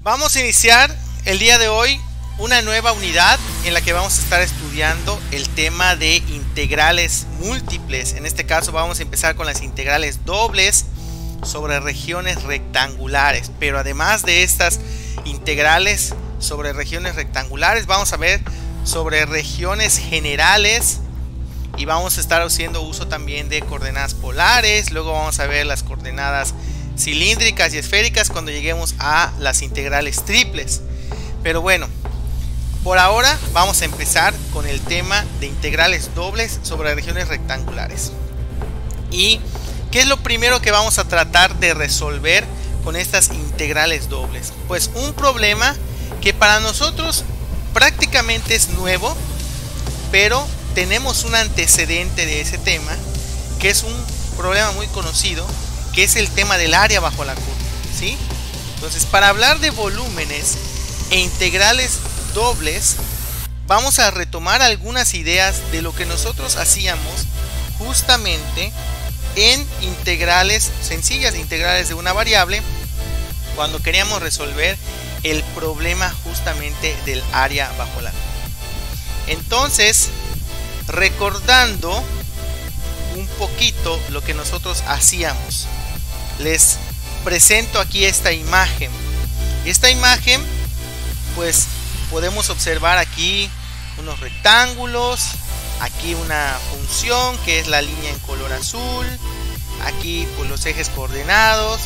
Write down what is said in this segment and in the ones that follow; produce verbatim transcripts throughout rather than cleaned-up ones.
Vamos a iniciar el día de hoy una nueva unidad en la que vamos a estar estudiando el tema de integrales múltiples. En este caso vamos a empezar con las integrales dobles sobre regiones rectangulares. Pero además de estas integrales sobre regiones rectangulares, vamos a ver sobre regiones generales y vamos a estar haciendo uso también de coordenadas polares. Luego vamos a ver las coordenadas cilíndricas y esféricas cuando lleguemos a las integrales triples. Pero bueno, por ahora vamos a empezar con el tema de integrales dobles sobre regiones rectangulares. ¿Y qué es lo primero que vamos a tratar de resolver con estas integrales dobles? Pues un problema que para nosotros prácticamente es nuevo, pero tenemos un antecedente de ese tema, que es un problema muy conocido, que es el tema del área bajo la curva, ¿sí? Entonces, para hablar de volúmenes e integrales dobles, vamos a retomar algunas ideas de lo que nosotros hacíamos justamente en integrales sencillas, integrales de una variable, cuando queríamos resolver el problema justamente del área bajo la curva. Entonces, recordando un poquito lo que nosotros hacíamos, les presento aquí esta imagen. Esta imagen, pues podemos observar aquí unos rectángulos, aquí una función que es la línea en color azul, aquí pues los ejes coordenados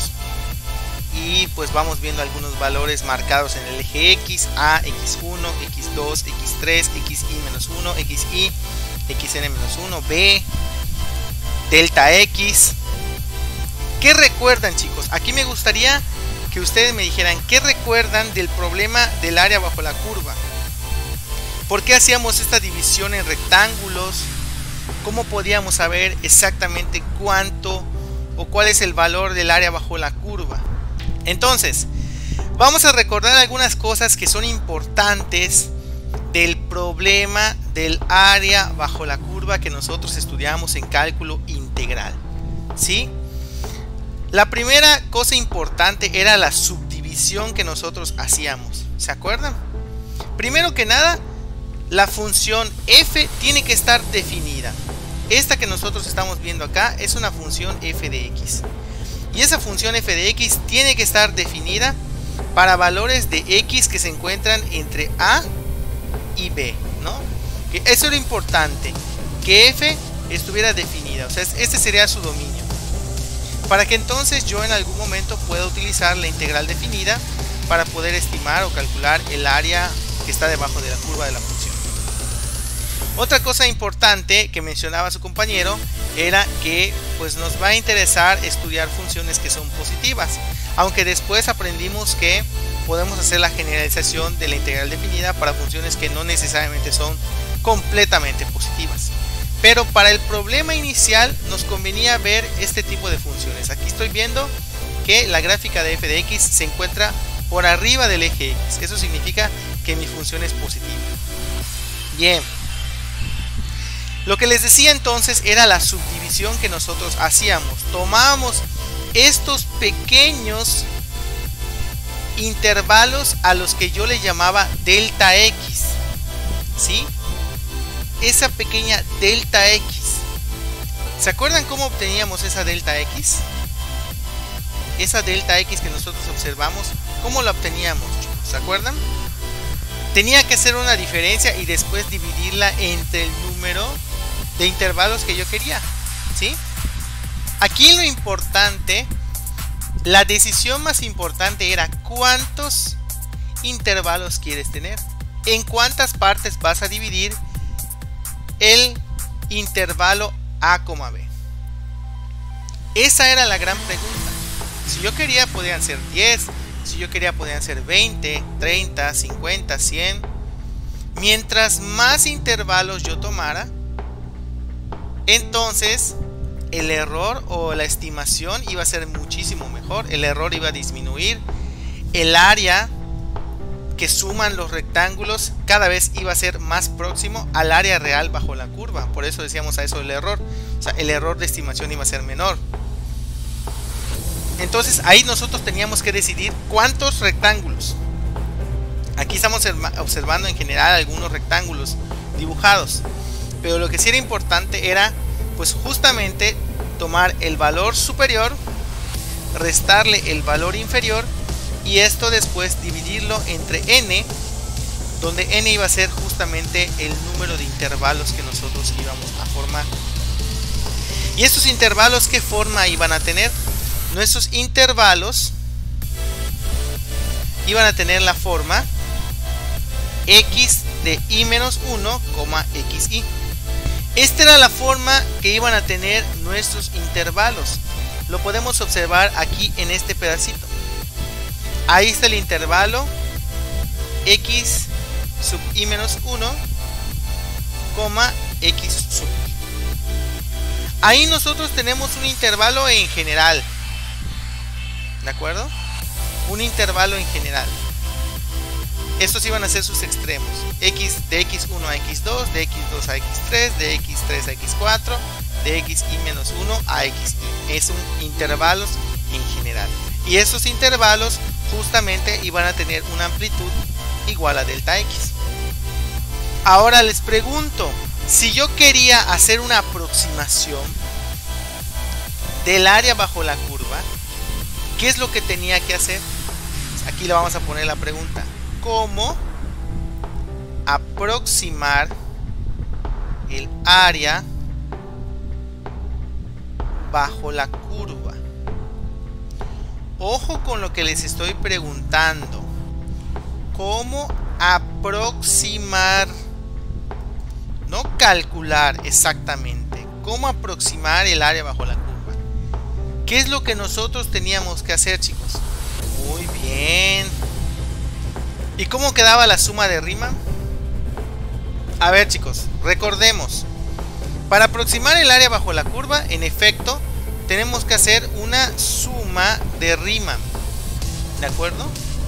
y pues vamos viendo algunos valores marcados en el eje X, A, equis uno, equis dos, equis tres, xy menos uno, xy, xn menos uno, b, delta X. ¿Qué recuerdan, chicos? Aquí me gustaría que ustedes me dijeran qué recuerdan del problema del área bajo la curva. ¿Por qué hacíamos esta división en rectángulos? ¿Cómo podíamos saber exactamente cuánto o cuál es el valor del área bajo la curva? Entonces, vamos a recordar algunas cosas que son importantes del problema del área bajo la curva que nosotros estudiamos en cálculo integral, ¿sí? La primera cosa importante era la subdivisión que nosotros hacíamos, ¿se acuerdan? Primero que nada, la función f tiene que estar definida. Esta que nosotros estamos viendo acá es una función f de x. Y esa función f de x tiene que estar definida para valores de x que se encuentran entre a y b, ¿no? Que eso era importante, que f estuviera definida, o sea, este sería su dominio, para que entonces yo en algún momento pueda utilizar la integral definida para poder estimar o calcular el área que está debajo de la curva de la función. Otra cosa importante que mencionaba su compañero era que pues nos va a interesar estudiar funciones que son positivas, aunque después aprendimos que podemos hacer la generalización de la integral definida para funciones que no necesariamente son completamente positivas. Pero para el problema inicial nos convenía ver este tipo de funciones. Aquí estoy viendo que la gráfica de f de x se encuentra por arriba del eje x. Eso significa que mi función es positiva. Bien. Lo que les decía entonces era la subdivisión que nosotros hacíamos. Tomábamos estos pequeños intervalos a los que yo le llamaba delta x, ¿sí? Esa pequeña delta x. ¿Se acuerdan cómo obteníamos esa delta x? Esa delta x que nosotros observamos, ¿cómo la obteníamos? ¿Se acuerdan? Tenía que hacer una diferencia y después dividirla entre el número de intervalos que yo quería, ¿sí? Aquí lo importante, la decisión más importante era cuántos intervalos quieres tener, en cuántas partes vas a dividir el intervalo a, b. Esa era la gran pregunta. Si yo quería podían ser diez, si yo quería podían ser veinte, treinta, cincuenta, cien. Mientras más intervalos yo tomara, entonces el error o la estimación iba a ser muchísimo mejor. El error iba a disminuir. El área que suman los rectángulos cada vez iba a ser más próximo al área real bajo la curva. Por eso decíamos a eso el error. O sea, el error de estimación iba a ser menor. Entonces ahí nosotros teníamos que decidir cuántos rectángulos. Aquí estamos observando en general algunos rectángulos dibujados, pero lo que sí era importante era pues justamente tomar el valor superior, restarle el valor inferior y esto después dividirlo entre n, donde n iba a ser justamente el número de intervalos que nosotros íbamos a formar. Y estos intervalos, ¿qué forma iban a tener? Nuestros intervalos iban a tener la forma x de i menos uno, xi. Esta era la forma que iban a tener nuestros intervalos. Lo podemos observar aquí en este pedacito. Ahí está el intervalo x sub i menos uno, x sub i. Ahí nosotros tenemos un intervalo en general, ¿de acuerdo? Un intervalo en general. Estos iban a ser sus extremos, x de equis uno a equis dos, de equis dos a equis tres, de equis tres a equis cuatro, de xi menos uno a xi. Es un intervalos en general. Y estos intervalos justamente iban a tener una amplitud igual a delta x. Ahora les pregunto, si yo quería hacer una aproximación del área bajo la curva, ¿qué es lo que tenía que hacer? Aquí le vamos a poner la pregunta: ¿cómo aproximar el área bajo la curva? Ojo con lo que les estoy preguntando. ¿Cómo aproximar? No calcular exactamente. ¿Cómo aproximar el área bajo la curva? ¿Qué es lo que nosotros teníamos que hacer, chicos? Muy bien. ¿Y cómo quedaba la suma de Riemann? A ver, chicos, recordemos. Para aproximar el área bajo la curva, en efecto, tenemos que hacer una suma de Riemann. ¿De acuerdo?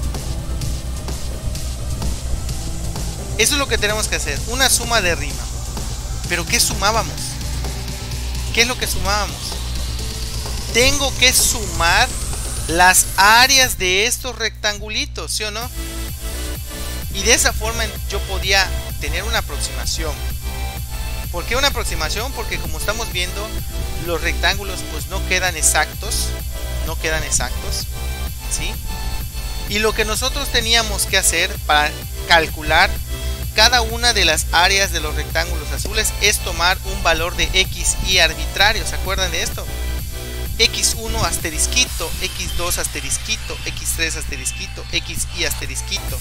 Eso es lo que tenemos que hacer, una suma de Riemann. ¿Pero qué sumábamos? ¿Qué es lo que sumábamos? Tengo que sumar las áreas de estos rectangulitos, ¿sí o no? Y de esa forma yo podía tener una aproximación. ¿Por qué una aproximación? Porque como estamos viendo, los rectángulos pues no quedan exactos, no quedan exactos, ¿sí? Y lo que nosotros teníamos que hacer para calcular cada una de las áreas de los rectángulos azules es tomar un valor de xi arbitrario. ¿Se acuerdan de esto? equis uno asterisquito, equis dos asterisquito, equis tres asterisquito, xi asterisquito,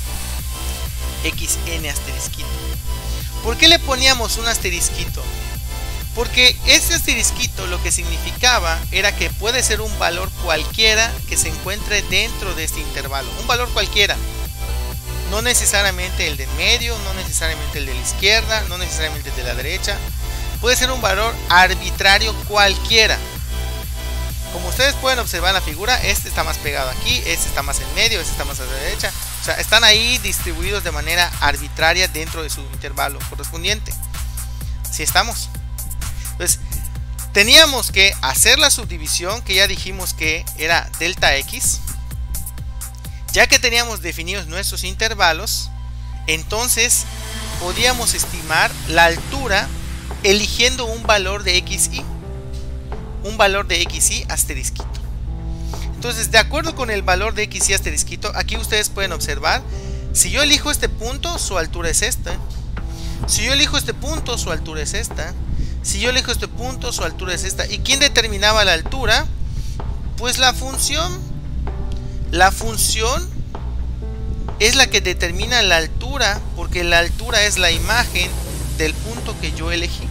xn asterisquito. ¿Por qué le poníamos un asterisquito? Porque este asterisquito lo que significaba era que puede ser un valor cualquiera que se encuentre dentro de este intervalo. Un valor cualquiera. No necesariamente el del medio, no necesariamente el de la izquierda, no necesariamente el de la derecha. Puede ser un valor arbitrario cualquiera. Como ustedes pueden observar en la figura, este está más pegado aquí, este está más en medio, este está más a la derecha. O sea, están ahí distribuidos de manera arbitraria dentro de su intervalo correspondiente. Así estamos. Entonces, teníamos que hacer la subdivisión, que ya dijimos que era delta x. Ya que teníamos definidos nuestros intervalos, entonces podíamos estimar la altura eligiendo un valor de xi. Un valor de xi asterisquito. Entonces, de acuerdo con el valor de xi asterisquito, aquí ustedes pueden observar, si yo elijo este punto, su altura es esta. Si yo elijo este punto, su altura es esta. Si yo elijo este punto, su altura es esta. ¿Y quién determinaba la altura? Pues la función. La función es la que determina la altura, porque la altura es la imagen del punto que yo elegí.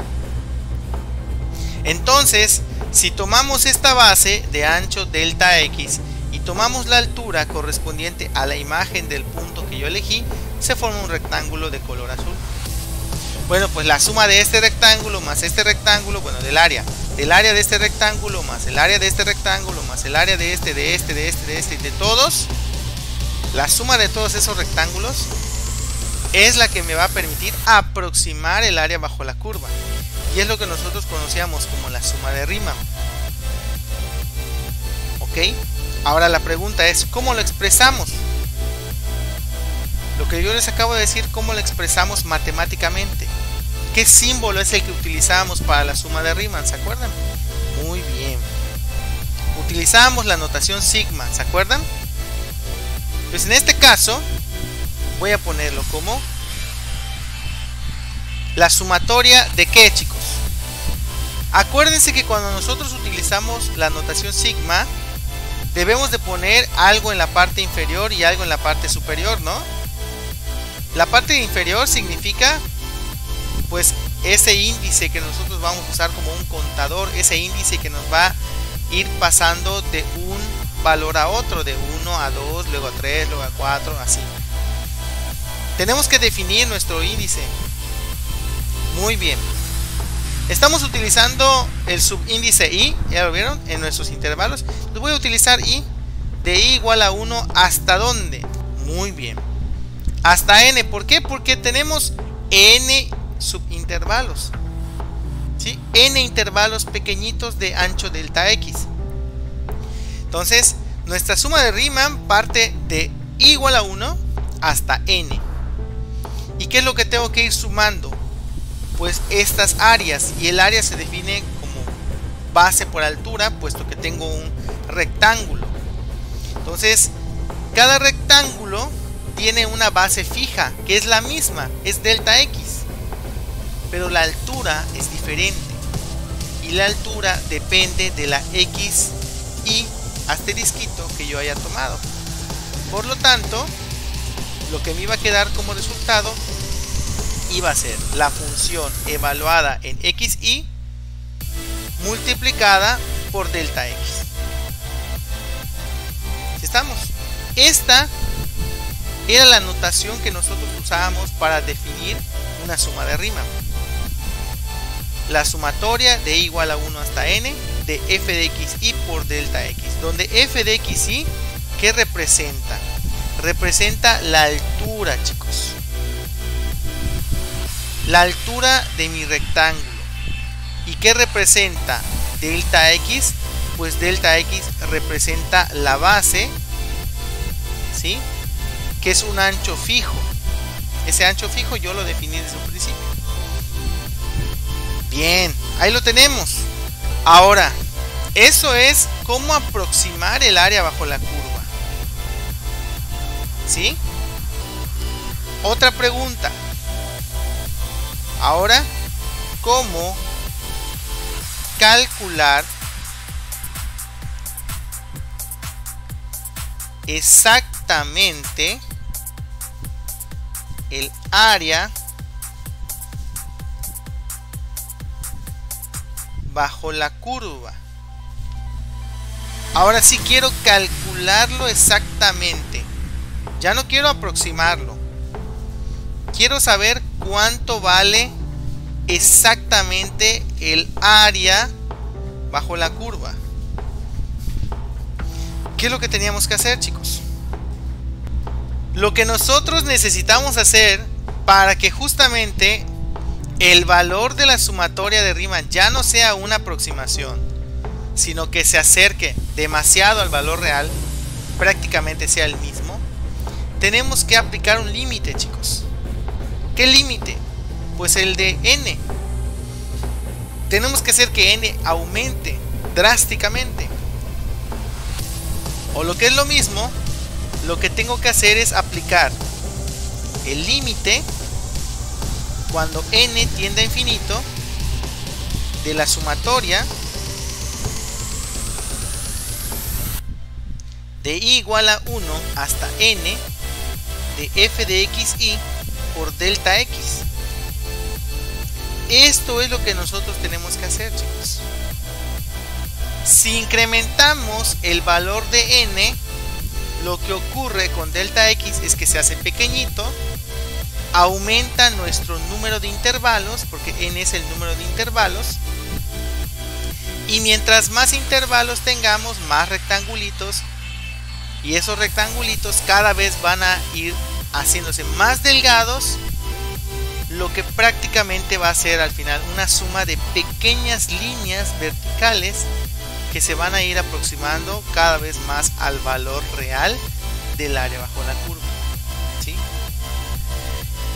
Entonces, si tomamos esta base de ancho delta x y tomamos la altura correspondiente a la imagen del punto que yo elegí, se forma un rectángulo de color azul. Bueno, pues la suma de este rectángulo más este rectángulo, bueno, del área, del área de este rectángulo más el área de este rectángulo más el área de este, de este, de este, de este y de todos, la suma de todos esos rectángulos es la que me va a permitir aproximar el área bajo la curva. Y es lo que nosotros conocíamos como la suma de Riemann. ¿Ok? Ahora la pregunta es, ¿cómo lo expresamos? que yo les acabo de decir, cómo lo expresamos matemáticamente. ¿Qué símbolo es el que utilizamos para la suma de Riemann? ¿Se acuerdan? Muy bien. Utilizamos la notación sigma, ¿se acuerdan? Pues en este caso voy a ponerlo como la sumatoria de ¿qué, chicos? Acuérdense que cuando nosotros utilizamos la notación sigma, debemos de poner algo en la parte inferior y algo en la parte superior, ¿no? La parte inferior significa pues ese índice que nosotros vamos a usar como un contador, ese índice que nos va a ir pasando de un valor a otro, de uno a dos, luego a tres, luego a cuatro, así. Tenemos que definir nuestro índice. Muy bien. Estamos utilizando el subíndice i, ya lo vieron, en nuestros intervalos. Entonces voy a utilizar i de i igual a uno, ¿hasta dónde? Muy bien. Hasta n. ¿Por qué? Porque tenemos n subintervalos, ¿sí? N intervalos pequeñitos de ancho delta x. Entonces, nuestra suma de Riemann parte de i igual a uno hasta n. ¿Y qué es lo que tengo que ir sumando? Pues estas áreas, y el área se define como base por altura, puesto que tengo un rectángulo. Entonces, cada rectángulo tiene una base fija, que es la misma, es delta x. Pero la altura es diferente. Y la altura depende de la x y asterisquito que yo haya tomado. Por lo tanto, lo que me iba a quedar como resultado iba a ser la función evaluada en xy multiplicada por delta x. ¿Sí estamos? Esta era la notación que nosotros usábamos para definir una suma de Riemann. La sumatoria de i igual a uno hasta n de f de xy por delta x, donde f de xy, ¿qué representa? Representa la altura, chicos. La altura de mi rectángulo. ¿Y qué representa delta x? Pues delta x representa la base, ¿sí? Que es un ancho fijo. Ese ancho fijo yo lo definí desde un principio. Bien, ahí lo tenemos. Ahora, eso es cómo aproximar el área bajo la curva, ¿sí? Otra pregunta. Ahora, ¿cómo calcular exactamente el área bajo la curva? Ahora sí quiero calcularlo exactamente. Ya no quiero aproximarlo. Quiero saber cuánto vale exactamente el área bajo la curva. ¿Qué es lo que teníamos que hacer, chicos? Lo que nosotros necesitamos hacer para que justamente el valor de la sumatoria de Riemann ya no sea una aproximación, sino que se acerque demasiado al valor real, prácticamente sea el mismo, tenemos que aplicar un límite, chicos. ¿Qué límite? Pues el de n. Tenemos que hacer que n aumente drásticamente. O lo que es lo mismo, lo que tengo que hacer es aplicar el límite cuando n tiende a infinito de la sumatoria de i igual a uno hasta n de f de xy por delta x. Esto es lo que nosotros tenemos que hacer, chicos. Si incrementamos el valor de n, lo que ocurre con delta x es que se hace pequeñito, aumenta nuestro número de intervalos, porque n es el número de intervalos, y mientras más intervalos tengamos, más rectangulitos, y esos rectangulitos cada vez van a ir haciéndose más delgados, lo que prácticamente va a ser al final una suma de pequeñas líneas verticales que se van a ir aproximando cada vez más al valor real del área bajo la curva, ¿sí?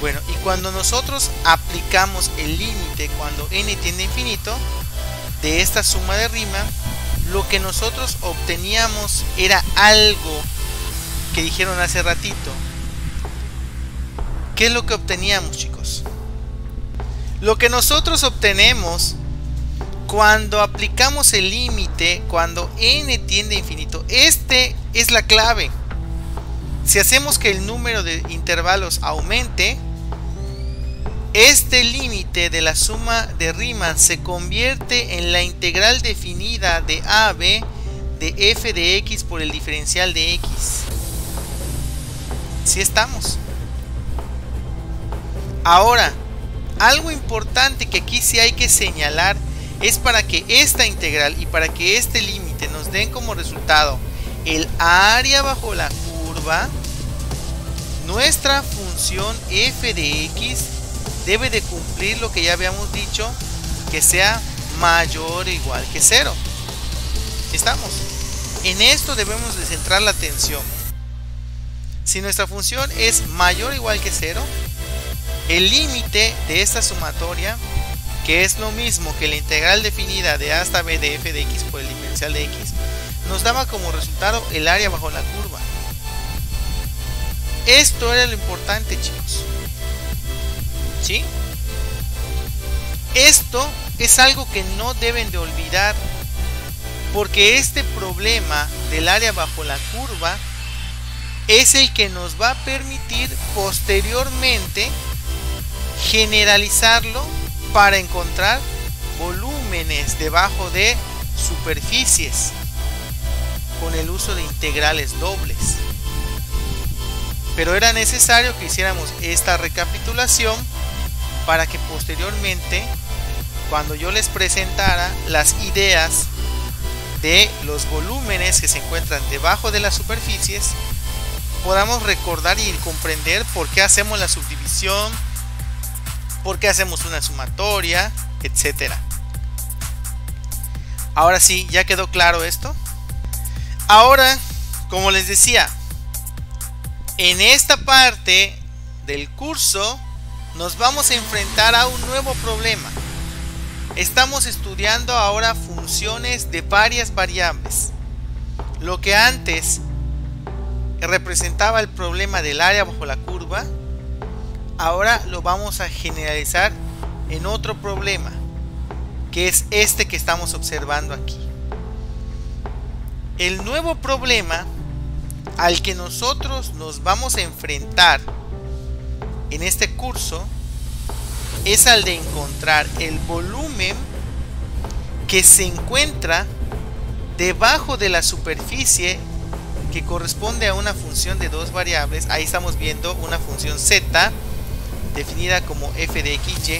Bueno, y cuando nosotros aplicamos el límite cuando n tiende a infinito de esta suma de Riemann, lo que nosotros obteníamos era algo que dijeron hace ratito. ¿Qué es lo que obteníamos, chicos? Lo que nosotros obtenemos cuando aplicamos el límite, cuando n tiende a infinito, este es la clave. Si hacemos que el número de intervalos aumente, este límite de la suma de Riemann se convierte en la integral definida de a a b de f de x por el diferencial de x. ¿Sí estamos? Ahora, algo importante que aquí sí hay que señalar es para que esta integral y para que este límite nos den como resultado el área bajo la curva, nuestra función f de x debe de cumplir lo que ya habíamos dicho, que sea mayor o igual que cero. ¿Estamos? En esto debemos de centrar la atención. Si nuestra función es mayor o igual que cero, el límite de esta sumatoria, que es lo mismo que la integral definida de a hasta b de f de x por el diferencial de x, nos daba como resultado el área bajo la curva. Esto era lo importante, chicos. ¿Sí? Esto es algo que no deben de olvidar, porque este problema del área bajo la curva es el que nos va a permitir posteriormente generalizarlo para encontrar volúmenes debajo de superficies con el uso de integrales dobles. Pero era necesario que hiciéramos esta recapitulación para que posteriormente, cuando yo les presentara las ideas de los volúmenes que se encuentran debajo de las superficies, podamos recordar y comprender por qué hacemos la subdivisión, por qué hacemos una sumatoria, etcétera. Ahora sí, ¿ya quedó claro esto? Ahora, como les decía, en esta parte del curso nos vamos a enfrentar a un nuevo problema. Estamos estudiando ahora funciones de varias variables. Lo que antes representaba el problema del área bajo la curva, ahora lo vamos a generalizar en otro problema, que es este que estamos observando aquí. El nuevo problema al que nosotros nos vamos a enfrentar en este curso es al de encontrar el volumen que se encuentra debajo de la superficie que corresponde a una función de dos variables. Ahí estamos viendo una función z definida como f de xy,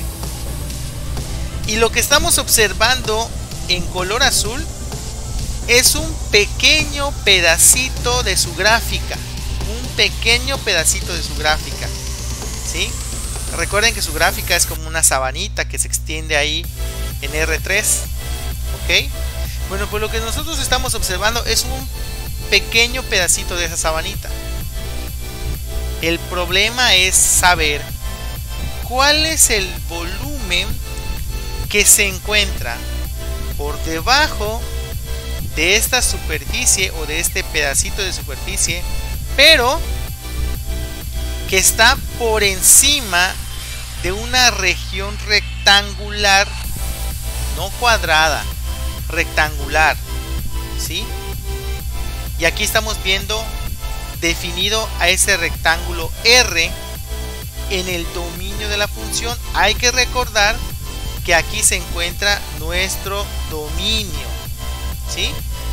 y lo que estamos observando en color azul es un pequeño pedacito de su gráfica, un pequeño pedacito de su gráfica, ¿sí? Recuerden que su gráfica es como una sabanita que se extiende ahí en R tres, ¿ok? Bueno, pues lo que nosotros estamos observando es un pequeño pedacito de esa sabanita. El problema es saber cuál es el volumen que se encuentra por debajo de esta superficie o de este pedacito de superficie, pero que está por encima de una región rectangular, no cuadrada, rectangular, ¿sí? Y aquí estamos viendo definido a ese rectángulo R en el dominio de la función. Hay que recordar que aquí se encuentra nuestro dominio, ¿sí?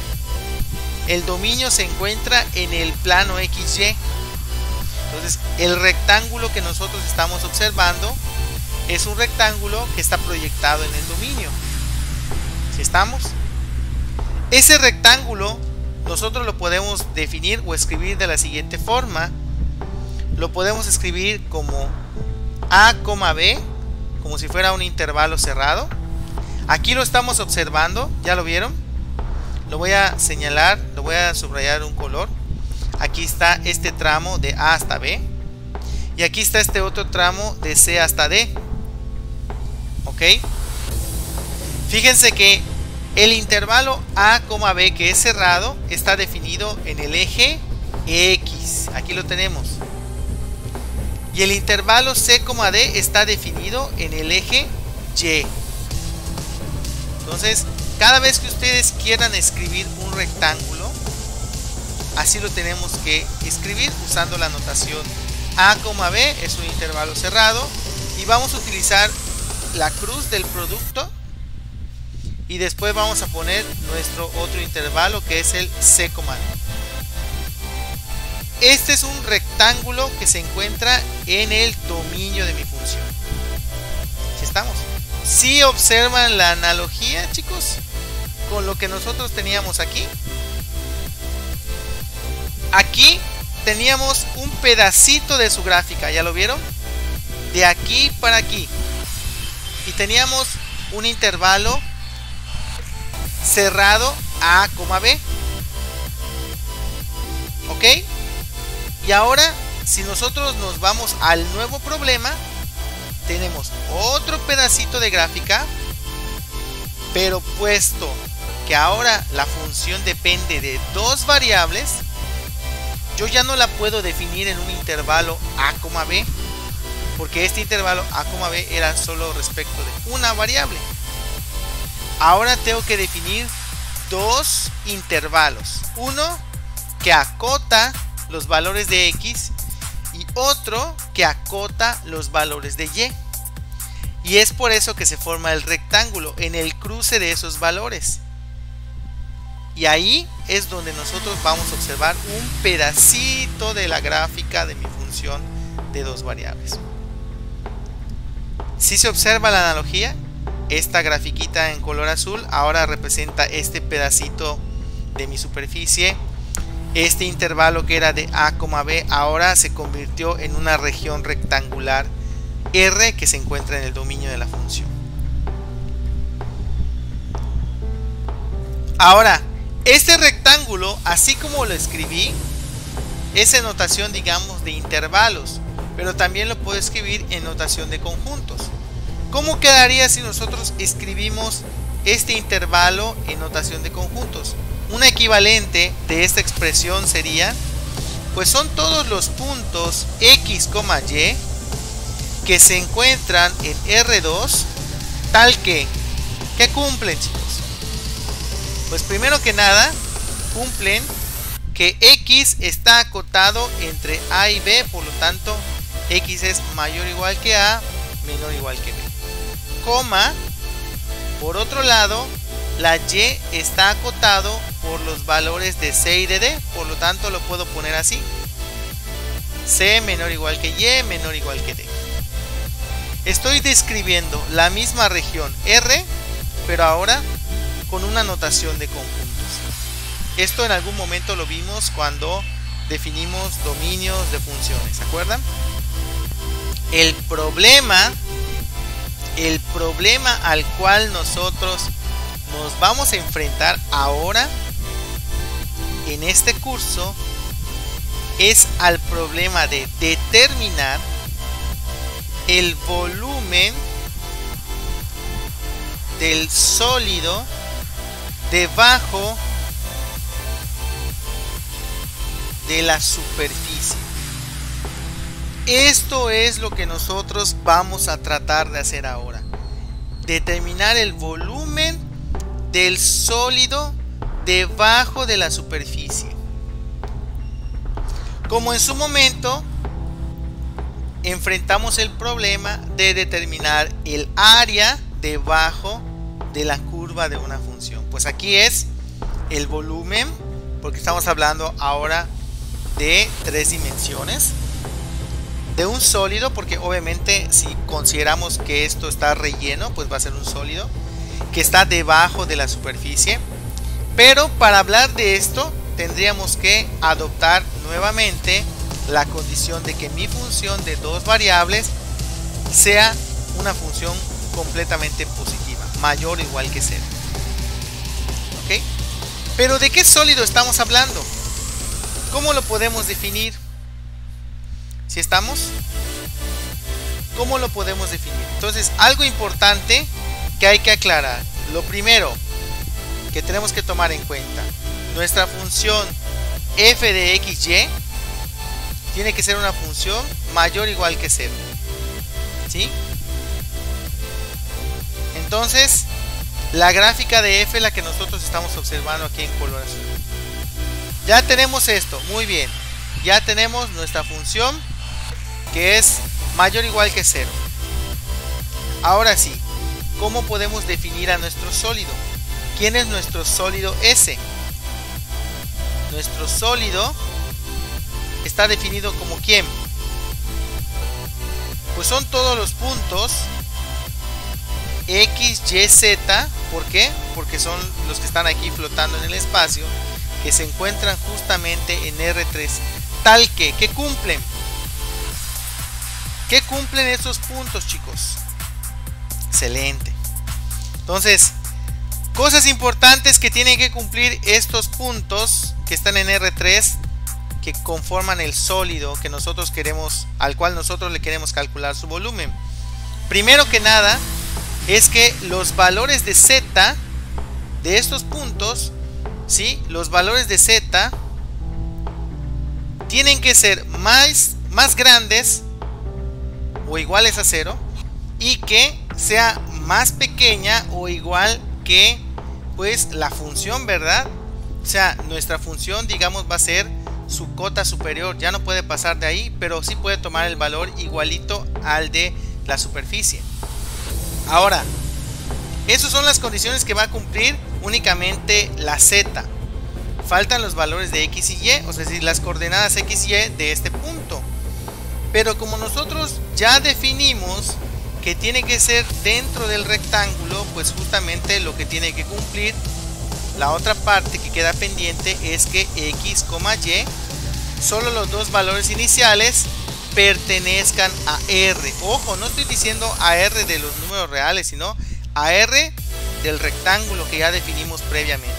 El dominio se encuentra en el plano equis ye. Entonces, el rectángulo que nosotros estamos observando es un rectángulo que está proyectado en el dominio. ¿Sí estamos? Ese rectángulo nosotros lo podemos definir o escribir de la siguiente forma. Lo podemos escribir como a, b, como si fuera un intervalo cerrado. Aquí lo estamos observando, ¿ya lo vieron? Lo voy a señalar, lo voy a subrayar un color. Aquí está este tramo de a hasta b. Y aquí está este otro tramo de C hasta D. ¿Ok? Fíjense que el intervalo A, B, que es cerrado, está definido en el eje X. Aquí lo tenemos. Y el intervalo C, D está definido en el eje Y. Entonces, cada vez que ustedes quieran escribir un rectángulo, así lo tenemos que escribir usando la notación A, B es un intervalo cerrado y vamos a utilizar la cruz del producto y después vamos a poner nuestro otro intervalo que es el C, D. Este es un rectángulo que se encuentra en el dominio de mi función. ¿Sí estamos? ¿Sí observan la analogía, chicos? Con lo que nosotros teníamos aquí. Aquí teníamos un pedacito de su gráfica, ¿ya lo vieron? De aquí para aquí. Y teníamos un intervalo cerrado A, B. ¿Ok? Y ahora, si nosotros nos vamos al nuevo problema, tenemos otro pedacito de gráfica, pero puesto que ahora la función depende de dos variables, yo ya no la puedo definir en un intervalo A, B, porque este intervalo A, B era solo respecto de una variable. Ahora tengo que definir dos intervalos, uno que acota los valores de X y otro que acota los valores de Y. Y es por eso que se forma el rectángulo, en el cruce de esos valores. Y ahí es donde nosotros vamos a observar un pedacito de la gráfica de mi función de dos variables. Si se observa la analogía, esta grafiquita en color azul ahora representa este pedacito de mi superficie. Este intervalo que era de A, B ahora se convirtió en una región rectangular R que se encuentra en el dominio de la función. Ahora, este rectángulo, así como lo escribí, es en notación, digamos, de intervalos, pero también lo puedo escribir en notación de conjuntos. ¿Cómo quedaría si nosotros escribimos este intervalo en notación de conjuntos? Un equivalente de esta expresión sería, pues son todos los puntos X, Y que se encuentran en R dos, tal que, ¿qué cumplen, chicos? Pues primero que nada, cumplen que X está acotado entre A y B, por lo tanto, X es mayor o igual que A, menor o igual que B. Coma, por otro lado, la Y está acotado por los valores de C y de D, por lo tanto lo puedo poner así: C menor o igual que Y, menor o igual que D. Estoy describiendo la misma región R, pero ahora con una notación de conjuntos. Esto en algún momento lo vimos cuando definimos dominios de funciones, ¿se acuerdan? El problema, el problema al cual nosotros nos vamos a enfrentar ahora en este curso es al problema de determinar el volumen del sólido debajo de la superficie. Esto es lo que nosotros vamos a tratar de hacer ahora: determinar el volumen del sólido debajo de la superficie. Como en su momento enfrentamos el problema de determinar el área debajo de la curva de una función, pues aquí es el volumen, porque estamos hablando ahora de tres dimensiones de un sólido, porque obviamente si consideramos que esto está relleno, pues va a ser un sólido que está debajo de la superficie. Pero para hablar de esto tendríamos que adoptar nuevamente la condición de que mi función de dos variables sea una función completamente positiva, mayor o igual que cero. ¿Ok? Pero ¿de qué sólido estamos hablando? ¿Cómo lo podemos definir? ¿Sí estamos? ¿Cómo lo podemos definir? Entonces, algo importante que hay que aclarar. Lo primero que tenemos que tomar en cuenta, nuestra función f de xy tiene que ser una función mayor o igual que cero. ¿Sí? Entonces, la gráfica de f es la que nosotros estamos observando aquí en color azul. Ya tenemos esto, muy bien. Ya tenemos nuestra función que es mayor o igual que cero. Ahora sí, ¿cómo podemos definir a nuestro sólido? ¿Quién es nuestro sólido S? Nuestro sólido está definido como ¿quién? Pues son todos los puntos X, Y, Z. ¿Por qué? Porque son los que están aquí flotando en el espacio, que se encuentran justamente en R tres. Tal que, ¿qué cumplen? ¿Qué cumplen estos puntos, chicos? Excelente. Entonces, cosas importantes que tienen que cumplir estos puntos que están en R tres, que conforman el sólido que nosotros queremos, al cual nosotros le queremos calcular su volumen. Primero que nada, es que los valores de Z de estos puntos, ¿sí? Los valores de Z tienen que ser más, más grandes o iguales a cero, y que sea más pequeña o igual que pues la función, ¿verdad? O sea, nuestra función, digamos, va a ser su cota superior, ya no puede pasar de ahí, pero sí puede tomar el valor igualito al de la superficie. Ahora, esas son las condiciones que va a cumplir únicamente la Z. Faltan los valores de X y Y, o sea, las coordenadas X y Y de este punto. Pero como nosotros ya definimos que tiene que ser dentro del rectángulo, pues justamente lo que tiene que cumplir, la otra parte que queda pendiente, es que X, Y, solo los dos valores iniciales pertenezcan a R. Ojo, no estoy diciendo a R de los números reales, sino a R del rectángulo que ya definimos previamente.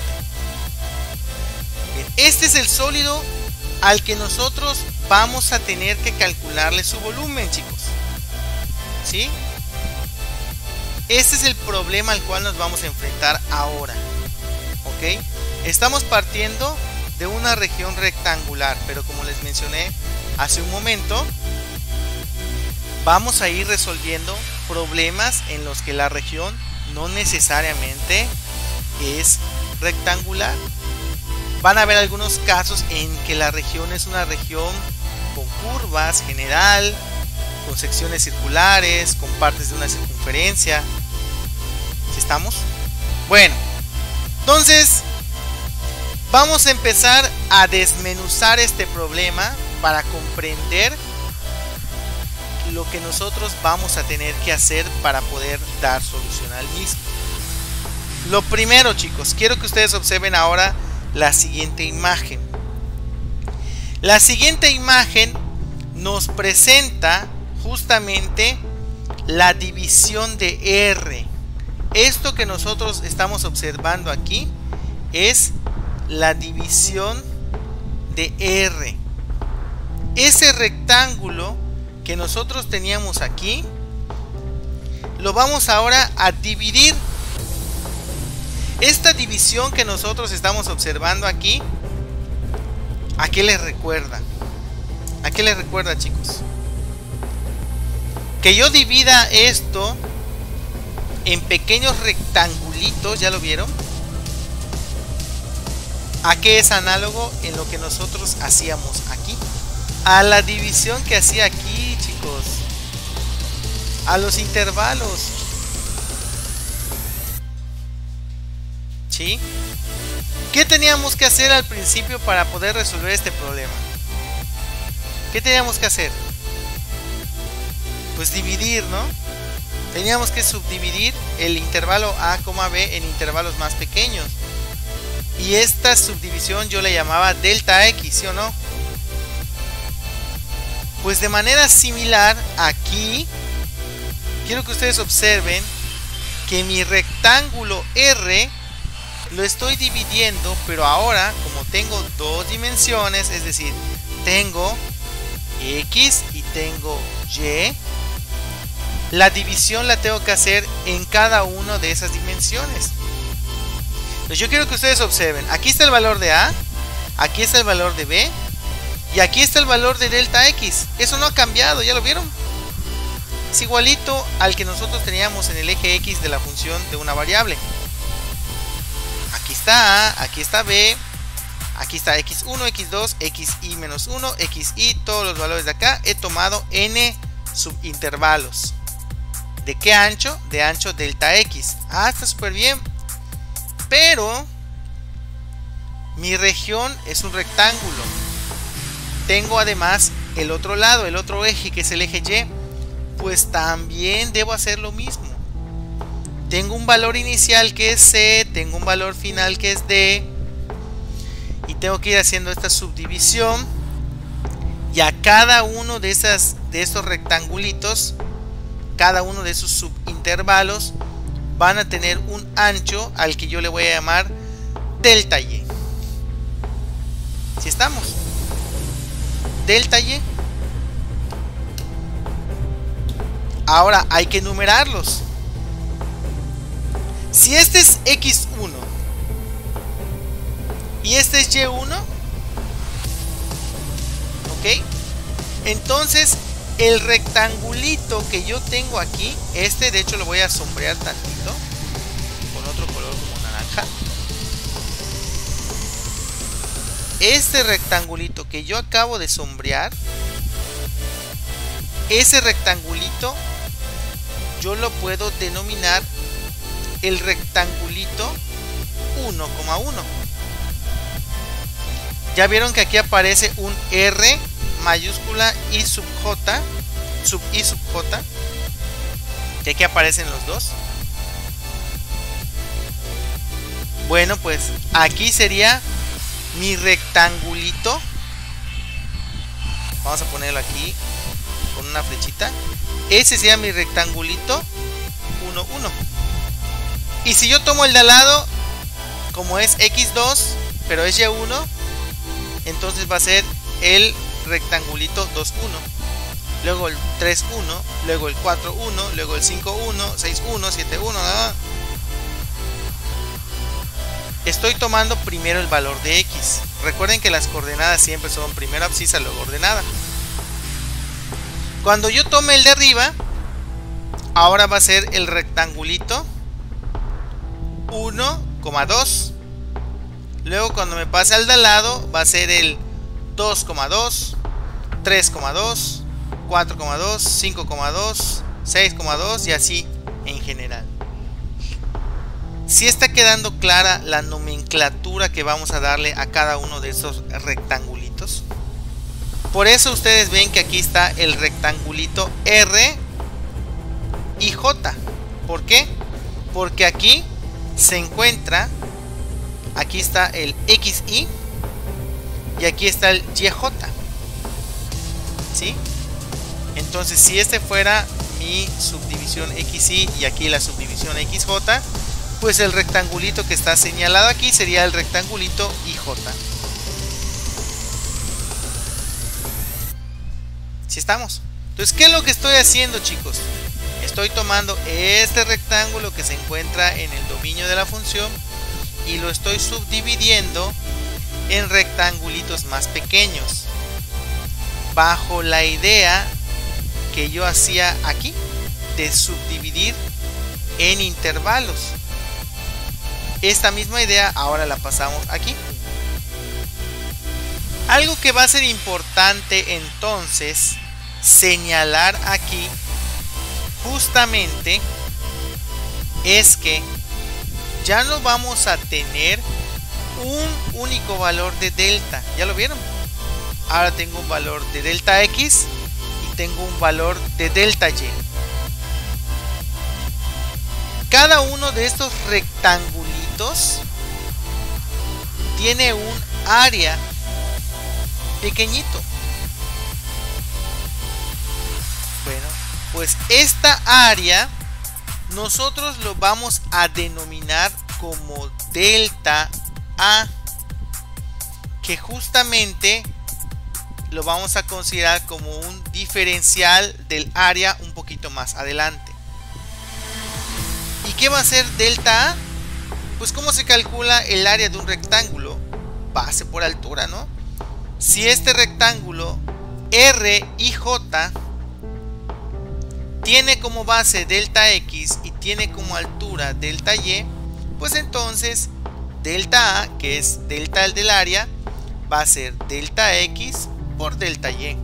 Bien, este es el sólido al que nosotros vamos a tener que calcularle su volumen, chicos. ¿Sí? Este es el problema al cual nos vamos a enfrentar ahora. ¿Ok? Estamos partiendo de una región rectangular, pero como les mencioné hace un momento, vamos a ir resolviendo problemas en los que la región no necesariamente es rectangular. Van a haber algunos casos en que la región es una región con curvas general, con secciones circulares, con partes de una circunferencia. ¿Sí estamos? Bueno, entonces vamos a empezar a desmenuzar este problema para comprender lo que nosotros vamos a tener que hacer para poder dar solución al mismo. Lo primero, chicos, quiero que ustedes observen ahora la siguiente imagen. La siguiente imagen nos presenta justamente la división de R. Esto que nosotros estamos observando aquí es la división de R. Ese rectángulo que nosotros teníamos aquí lo vamos ahora a dividir. Esta división que nosotros estamos observando aquí, ¿a qué les recuerda? ¿A qué les recuerda, chicos? Que yo divida esto en pequeños rectangulitos, ¿ya lo vieron? ¿A qué es análogo en lo que nosotros hacíamos aquí? A la división que hacía aquí, chicos. A los intervalos. ¿Sí? ¿Qué teníamos que hacer al principio para poder resolver este problema? ¿Qué teníamos que hacer? Pues dividir, ¿no? Teníamos que subdividir el intervalo A, B en intervalos más pequeños. Y esta subdivisión yo le llamaba delta X, ¿sí o no? Pues de manera similar aquí, quiero que ustedes observen que mi rectángulo R lo estoy dividiendo, pero ahora como tengo dos dimensiones, es decir, tengo X y tengo Y. La división la tengo que hacer en cada una de esas dimensiones. Entonces yo quiero que ustedes observen. Aquí está el valor de A, aquí está el valor de B y aquí está el valor de delta X. Eso no ha cambiado, ¿ya lo vieron? Es igualito al que nosotros teníamos en el eje X de la función de una variable. Aquí está A, aquí está B, aquí está equis uno, equis dos, xy menos uno, xy, todos los valores de acá. He tomado n subintervalos. ¿De qué ancho? De ancho delta X. Ah, está súper bien. Pero mi región es un rectángulo. Tengo además el otro lado, el otro eje, que es el eje Y. Pues también debo hacer lo mismo. Tengo un valor inicial que es C, tengo un valor final que es D, y tengo que ir haciendo esta subdivisión, y a cada uno de, esas, de estos rectangulitos, cada uno de esos subintervalos van a tener un ancho al que yo le voy a llamar delta Y. ¿Sí estamos? Delta Y. Ahora hay que numerarlos. Si este es equis uno y este es Y uno, ok, entonces el rectangulito que yo tengo aquí, este de hecho lo voy a sombrear tantito con otro color como naranja. Este rectangulito que yo acabo de sombrear, ese rectangulito yo lo puedo denominar el rectangulito uno coma uno. Ya vieron que aquí aparece un R mayúscula y sub J, sub I sub J, que aquí aparecen los dos. Bueno, pues aquí sería mi rectangulito. Vamos a ponerlo aquí con una flechita. Ese sería mi rectangulito uno, uno. Y si yo tomo el de al lado, como es equis dos, pero es Y uno, entonces va a ser el rectangulito dos, uno. Luego el tres, uno. Luego el cuatro, uno. Luego el cinco, uno. seis, uno. siete, uno. Estoy tomando primero el valor de X. Recuerden que las coordenadas siempre son primero abscisa, luego ordenada. Cuando yo tome el de arriba, ahora va a ser el rectangulito uno coma dos. Luego cuando me pase al de al lado va a ser el dos coma dos, tres coma dos, cuatro coma dos, cinco coma dos, seis coma dos y así en general. Si está quedando clara la nomenclatura que vamos a darle a cada uno de esos rectangulitos. Por eso ustedes ven que aquí está el rectangulito R y J. ¿Por qué? Porque aquí se encuentra, aquí está el equis y y aquí está el Y J. ¿Sí? Entonces si este fuera mi subdivisión equis y y aquí la subdivisión equis J, pues el rectangulito que está señalado aquí sería el rectangulito Y J. ¿Sí estamos? Entonces, ¿qué es lo que estoy haciendo, chicos? Estoy tomando este rectángulo que se encuentra en el dominio de la función y lo estoy subdividiendo en rectangulitos más pequeños, bajo la idea que yo hacía aquí de subdividir en intervalos. Esta misma idea ahora la pasamos aquí. Algo que va a ser importante entonces señalar aquí justamente es que ya no vamos a tener un único valor de delta. ¿Ya lo vieron? Ahora tengo un valor de delta X y tengo un valor de delta Y. Cada uno de estos rectangulitos tiene un área pequeñito. Bueno, pues esta área nosotros lo vamos a denominar como delta A, que justamente lo vamos a considerar como un diferencial del área un poquito más adelante. ¿Y qué va a ser delta A? Pues cómo se calcula el área de un rectángulo, base por altura, ¿no? Si este rectángulo R y J tiene como base delta X y tiene como altura delta Y, pues entonces delta A, que es delta del área, va a ser delta X por delta Y.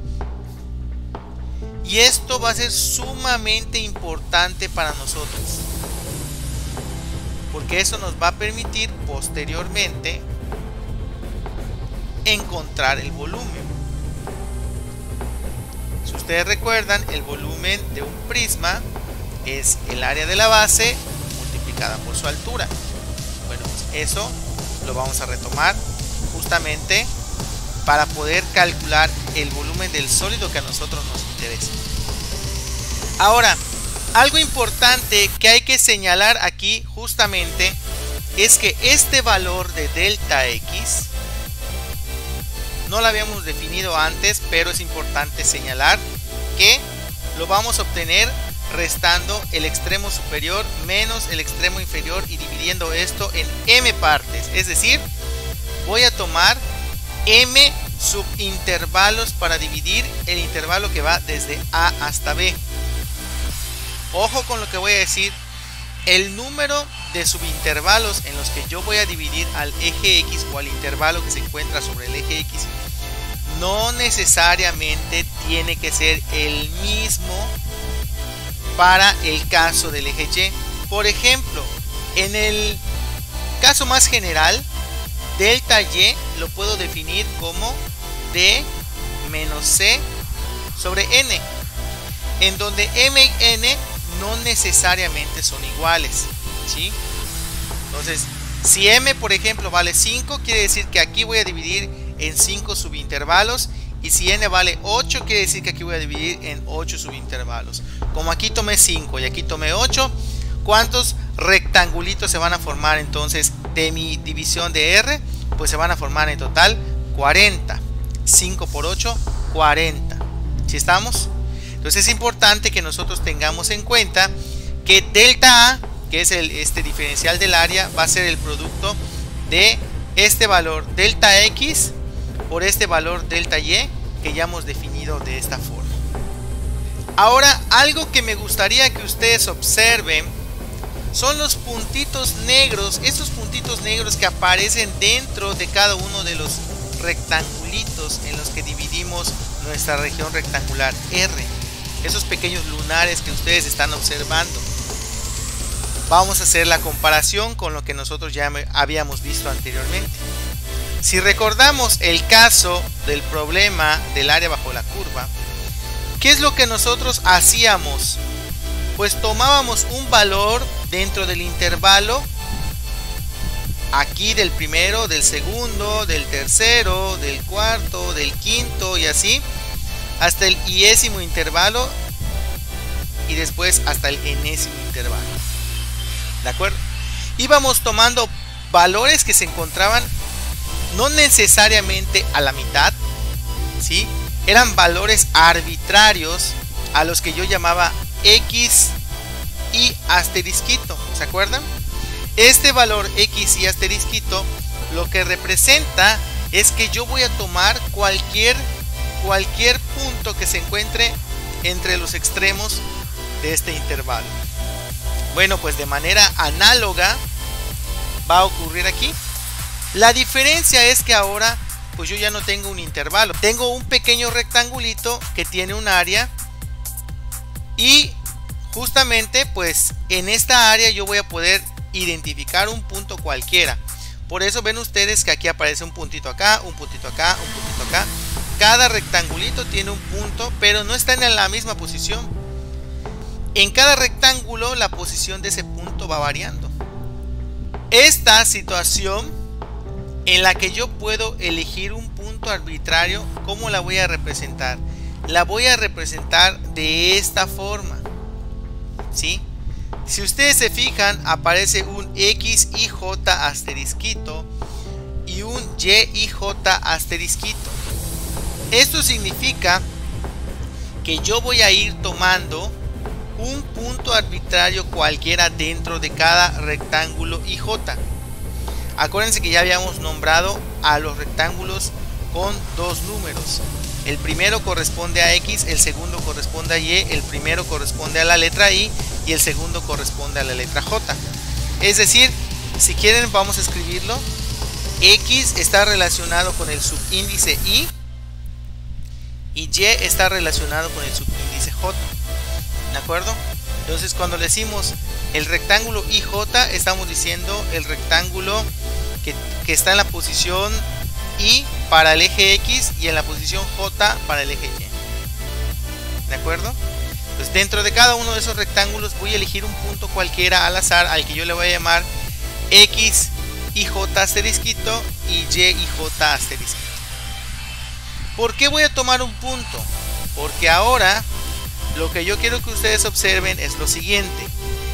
Y esto va a ser sumamente importante para nosotros, porque eso nos va a permitir posteriormente encontrar el volumen. Si ustedes recuerdan, el volumen de un prisma es el área de la base multiplicada por su altura. Bueno, pues eso lo vamos a retomar justamente para poder calcular el volumen del sólido que a nosotros nos interesa. Ahora, algo importante que hay que señalar aquí justamente es que este valor de delta X no lo habíamos definido antes, pero es importante señalar que lo vamos a obtener restando el extremo superior menos el extremo inferior y dividiendo esto en m partes. Es decir, voy a tomar m subintervalos para dividir el intervalo que va desde A hasta B. Ojo con lo que voy a decir. El número de subintervalos en los que yo voy a dividir al eje X o al intervalo que se encuentra sobre el eje X no necesariamente tiene que ser el mismo para el caso del eje Y. Por ejemplo, en el caso más general, delta Y lo puedo definir como D menos C sobre N, en donde M y N no necesariamente son iguales, ¿sí? Entonces, si M, por ejemplo, vale cinco, quiere decir que aquí voy a dividir en cinco subintervalos, y si N vale ocho, quiere decir que aquí voy a dividir en ocho subintervalos. Como aquí tomé cinco y aquí tomé ocho, ¿cuántos rectangulitos se van a formar entonces de mi división de R? Pues se van a formar en total cuarenta. cinco por ocho, cuarenta. ¿Sí estamos? Entonces es importante que nosotros tengamos en cuenta que delta A, que es el, este diferencial del área, va a ser el producto de este valor delta X por este valor delta Y que ya hemos definido de esta forma. Ahora, algo que me gustaría que ustedes observen son los puntitos negros, esos puntitos negros que aparecen dentro de cada uno de los rectangulitos en los que dividimos nuestra región rectangular R. Esos pequeños lunares que ustedes están observando. Vamos a hacer la comparación con lo que nosotros ya habíamos visto anteriormente. Si recordamos el caso del problema del área bajo la curva, ¿qué es lo que nosotros hacíamos? Pues tomábamos un valor dentro del intervalo, aquí del primero, del segundo, del tercero, del cuarto, del quinto y así, hasta el iésimo intervalo y después hasta el enésimo intervalo. ¿De acuerdo? Íbamos tomando valores que se encontraban no necesariamente a la mitad, ¿sí? Eran valores arbitrarios a los que yo llamaba X y asterisquito, ¿se acuerdan? Este valor X y asterisquito lo que representa es que yo voy a tomar cualquier cualquier punto que se encuentre entre los extremos de este intervalo. Bueno, pues de manera análoga va a ocurrir aquí. La diferencia es que ahora pues yo ya no tengo un intervalo, tengo un pequeño rectangulito que tiene un área, y justamente pues en esta área yo voy a poder identificar un punto cualquiera. Por eso ven ustedes que aquí aparece un puntito acá, un puntito acá, un puntito acá. Cada rectangulito tiene un punto, pero no están en la misma posición. En cada rectángulo la posición de ese punto va variando. Esta situación en la que yo puedo elegir un punto arbitrario, ¿cómo la voy a representar? La voy a representar de esta forma, ¿sí? Si ustedes se fijan, aparece un X y J asterisquito y un Y y J asterisquito. Esto significa que yo voy a ir tomando un punto arbitrario cualquiera dentro de cada rectángulo I J. Acuérdense que ya habíamos nombrado a los rectángulos con dos números. El primero corresponde a X, el segundo corresponde a Y, el primero corresponde a la letra I y el segundo corresponde a la letra J. Es decir, si quieren vamos a escribirlo. X está relacionado con el subíndice I y Y está relacionado con el subíndice J. ¿De acuerdo? Entonces cuando le decimos el rectángulo I J, estamos diciendo el rectángulo que, que está en la posición I para el eje X y en la posición J para el eje Y. ¿De acuerdo? Pues dentro de cada uno de esos rectángulos voy a elegir un punto cualquiera al azar al que yo le voy a llamar X I J asterisquito y Y I J asterisquito. ¿Por qué voy a tomar un punto? Porque ahora lo que yo quiero que ustedes observen es lo siguiente.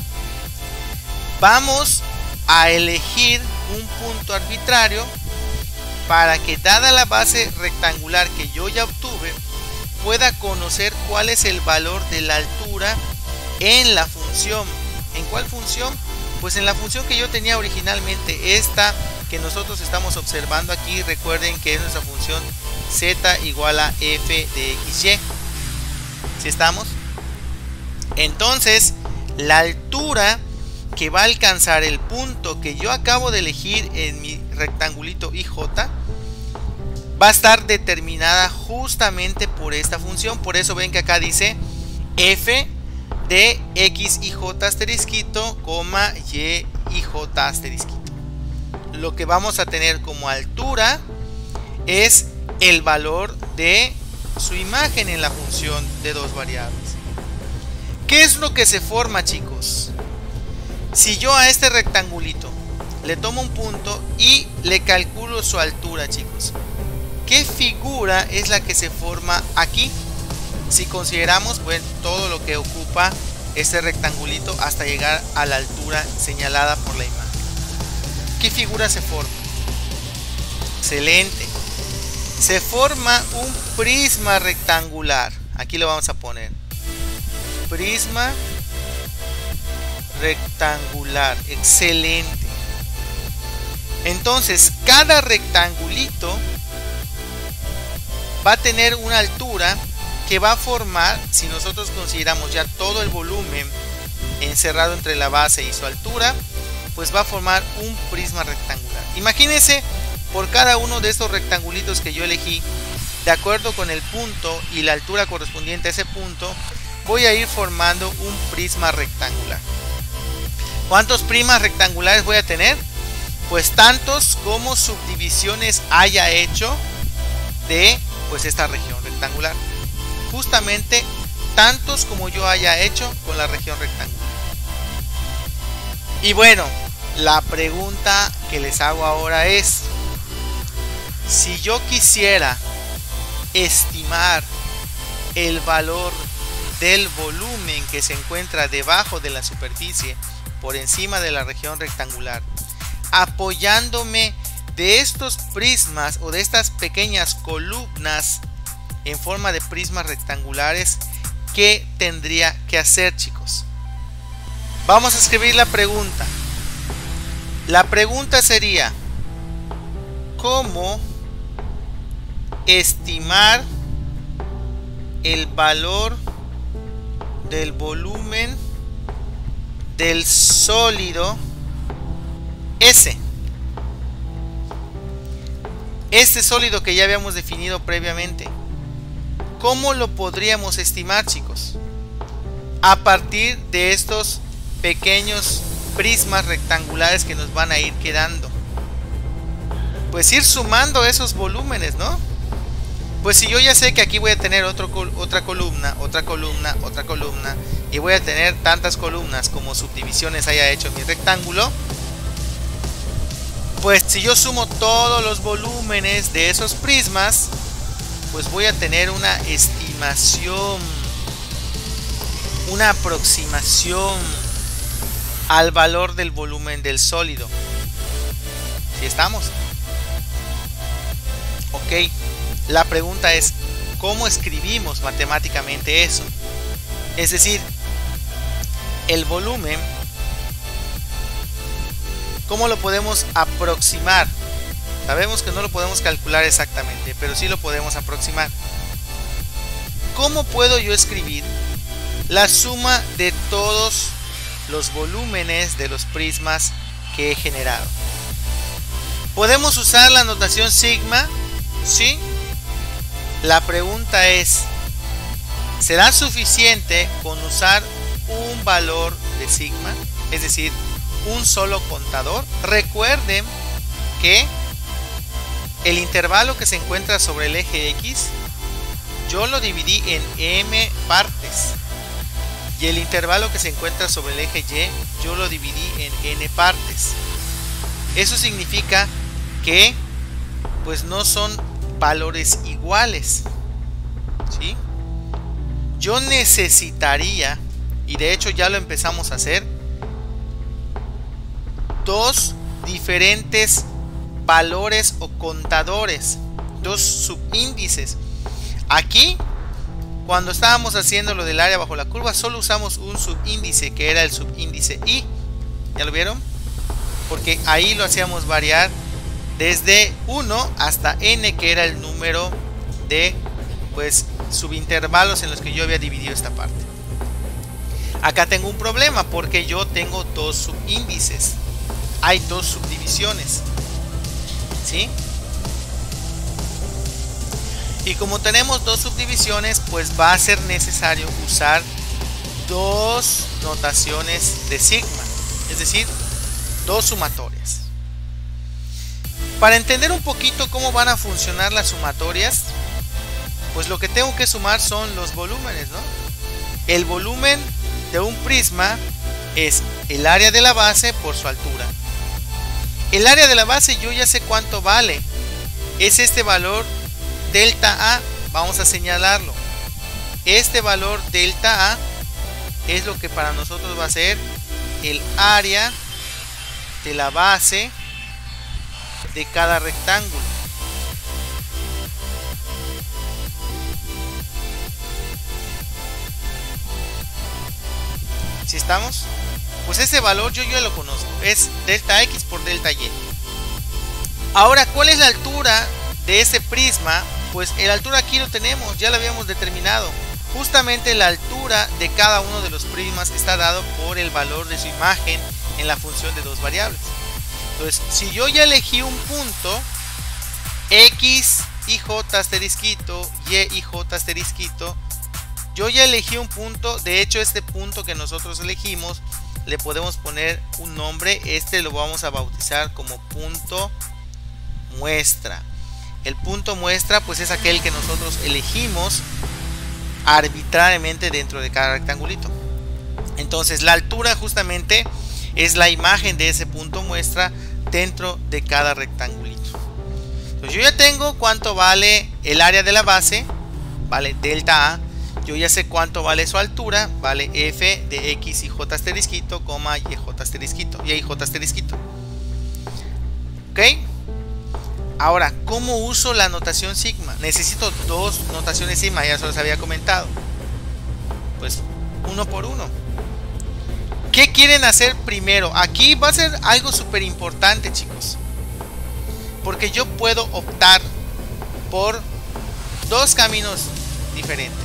Vamos a elegir un punto arbitrario para que, dada la base rectangular que yo ya obtuve, pueda conocer cuál es el valor de la altura en la función. ¿En cuál función? Pues en la función que yo tenía originalmente, esta que nosotros estamos observando aquí. Recuerden que es nuestra función z igual a f de xy. ¿Sí estamos? Entonces, la altura que va a alcanzar el punto que yo acabo de elegir en mi rectangulito I J va a estar determinada justamente por esta función. Por eso ven que acá dice f de x I J asterisquito, coma y I J asterisquito. Lo que vamos a tener como altura es el valor de su imagen en la función de dos variables. ¿Qué es lo que se forma, chicos? Si yo a este rectangulito le tomo un punto y le calculo su altura, chicos, ¿qué figura es la que se forma aquí? Si consideramos, bueno, todo lo que ocupa este rectangulito hasta llegar a la altura señalada por la imagen. ¿Qué figura se forma? Excelente. Se forma un prisma rectangular. Aquí lo vamos a poner. Prisma rectangular. Excelente. Entonces, cada rectangulito va a tener una altura que va a formar, si nosotros consideramos ya todo el volumen encerrado entre la base y su altura, pues va a formar un prisma rectangular. Imagínense, por cada uno de estos rectangulitos que yo elegí, de acuerdo con el punto y la altura correspondiente a ese punto, voy a ir formando un prisma rectangular. ¿Cuántos prismas rectangulares voy a tener? Pues tantos como subdivisiones haya hecho de pues esta región rectangular. Justamente tantos como yo haya hecho con la región rectangular. Y bueno, la pregunta que les hago ahora es: si yo quisiera estimar el valor del volumen que se encuentra debajo de la superficie por encima de la región rectangular, apoyándome de estos prismas o de estas pequeñas columnas en forma de prismas rectangulares, ¿qué tendría que hacer, chicos? Vamos a escribir la pregunta. La pregunta sería: ¿cómo estimar el valor del volumen del sólido S? Este sólido que ya habíamos definido previamente, ¿cómo lo podríamos estimar, chicos? A partir de estos pequeños prismas rectangulares que nos van a ir quedando. Pues ir sumando esos volúmenes, ¿no? Pues si yo ya sé que aquí voy a tener otro, otra columna, otra columna, otra columna, y voy a tener tantas columnas como subdivisiones haya hecho mi rectángulo, pues si yo sumo todos los volúmenes de esos prismas, pues voy a tener una estimación, una aproximación al valor del volumen del sólido. ¿Sí estamos? Ok, la pregunta es: cómo escribimos matemáticamente eso. Es decir, el volumen, ¿cómo lo podemos aproximar? Sabemos que no lo podemos calcular exactamente, pero sí lo podemos aproximar. ¿Cómo puedo yo escribir la suma de todos los volúmenes de los prismas que he generado? ¿Podemos usar la notación sigma? ¿Sí? La pregunta es, ¿será suficiente con usar un valor de sigma? Es decir, un solo contador. Recuerden que el intervalo que se encuentra sobre el eje X, yo lo dividí en m partes. Y el intervalo que se encuentra sobre el eje Y, yo lo dividí en n partes. Eso significa que pues no son valores iguales, ¿sí? Yo necesitaría, y de hecho ya lo empezamos a hacer, dos diferentes valores o contadores, dos subíndices. Aquí, cuando estábamos haciendo lo del área bajo la curva, solo usamos un subíndice, que era el subíndice I. ¿Ya lo vieron? Porque ahí lo hacíamos variar desde uno hasta n, que era el número de pues subintervalos en los que yo había dividido esta parte. Acá tengo un problema porque yo tengo dos subíndices, hay dos subdivisiones, ¿sí? Y como tenemos dos subdivisiones, pues va a ser necesario usar dos notaciones de sigma, es decir, dos sumatorias. Para entender un poquito cómo van a funcionar las sumatorias, pues lo que tengo que sumar son los volúmenes, ¿no? El volumen de un prisma es el área de la base por su altura. El área de la base yo ya sé cuánto vale. Es este valor delta A. Vamos a señalarlo. Este valor delta A es lo que para nosotros va a ser el área de la base de cada rectángulo. ¿Sí estamos? Pues ese valor yo ya lo conozco, es delta X por delta Y. Ahora, ¿cuál es la altura de ese prisma? Pues la altura aquí lo tenemos, ya lo habíamos determinado. Justamente la altura de cada uno de los prismas está dado por el valor de su imagen en la función de dos variables. Entonces, si yo ya elegí un punto, X y J asterisquito, Y y J asterisquito, yo ya elegí un punto. De hecho, este punto que nosotros elegimos le podemos poner un nombre. Este lo vamos a bautizar como punto muestra. El punto muestra pues es aquel que nosotros elegimos arbitrariamente dentro de cada rectangulito. Entonces la altura justamente es la imagen de ese punto muestra dentro de cada rectangulito. Entonces yo ya tengo cuánto vale el área de la base, vale delta A. Yo ya sé cuánto vale su altura, vale f de x y j asterisquito, coma y j asterisquito, y j asterisquito. ¿Ok? Ahora, ¿cómo uso la notación sigma? Necesito dos notaciones sigma, ya se los había comentado. Pues uno por uno. ¿Qué quieren hacer primero? Aquí va a ser algo súper importante, chicos. Porque yo puedo optar por dos caminos diferentes.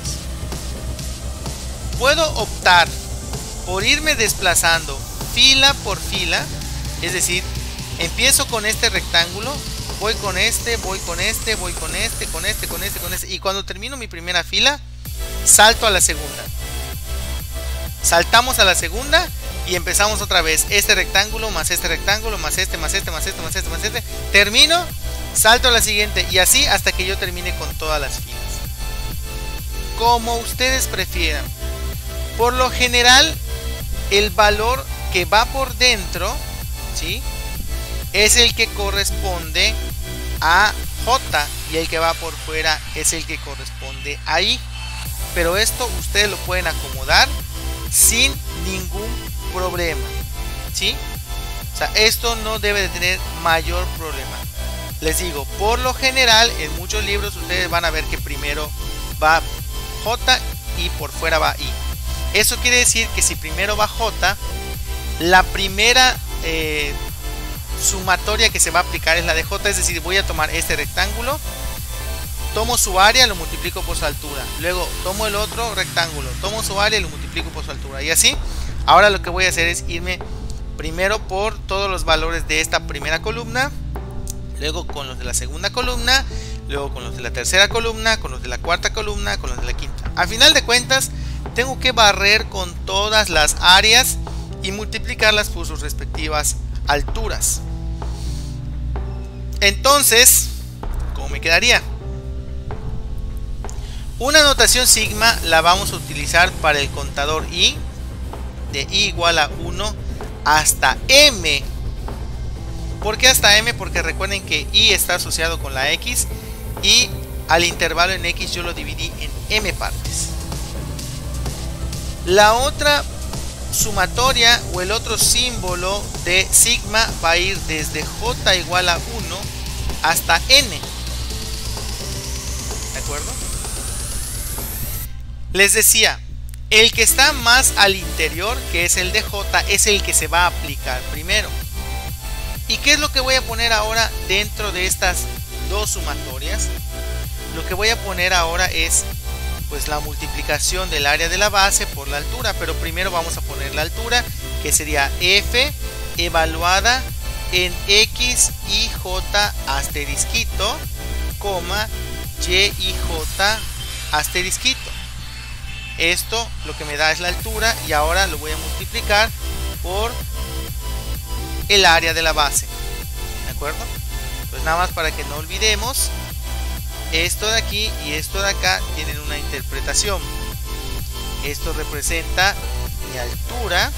Puedo optar por irme desplazando fila por fila, es decir, empiezo con este rectángulo, voy con este, voy con este, voy con este, con este, con este, con este, y cuando termino mi primera fila, salto a la segunda. Saltamos a la segunda y empezamos otra vez, este rectángulo más este rectángulo más este, más este, más este, más este, más este, termino, salto a la siguiente y así hasta que yo termine con todas las filas. Como ustedes prefieran. Por lo general, el valor que va por dentro, ¿sí?, es el que corresponde a J, y el que va por fuera es el que corresponde a I. Pero esto ustedes lo pueden acomodar sin ningún problema, ¿sí? O sea, esto no debe de tener mayor problema. Les digo, por lo general, en muchos libros ustedes van a ver que primero va J y por fuera va I. Eso quiere decir que si primero va J, la primera eh, sumatoria que se va a aplicar es la de J, es decir, voy a tomar este rectángulo, tomo su área, lo multiplico por su altura, luego tomo el otro rectángulo, tomo su área y lo multiplico por su altura, y así. Ahora lo que voy a hacer es irme primero por todos los valores de esta primera columna, luego con los de la segunda columna, luego con los de la tercera columna, con los de la cuarta columna, con los de la quinta. A final de cuentas tengo que barrer con todas las áreas y multiplicarlas por sus respectivas alturas. Entonces, ¿cómo me quedaría? Una notación sigma la vamos a utilizar para el contador I, de I igual a uno hasta M. ¿Por qué hasta M? Porque recuerden que I está asociado con la X y al intervalo en X yo lo dividí en M partes. La otra sumatoria o el otro símbolo de sigma va a ir desde J igual a uno hasta N. ¿De acuerdo? Les decía, el que está más al interior, que es el de J, es el que se va a aplicar primero. ¿Y qué es lo que voy a poner ahora dentro de estas dos sumatorias? Lo que voy a poner ahora es pues la multiplicación del área de la base por la altura, pero primero vamos a poner la altura, que sería F evaluada en X y J asterisquito, coma Y y J asterisquito. Esto lo que me da es la altura y ahora lo voy a multiplicar por el área de la base. ¿De acuerdo? Pues nada más para que no olvidemos, esto de aquí y esto de acá tienen una interpretación. Esto representa mi altura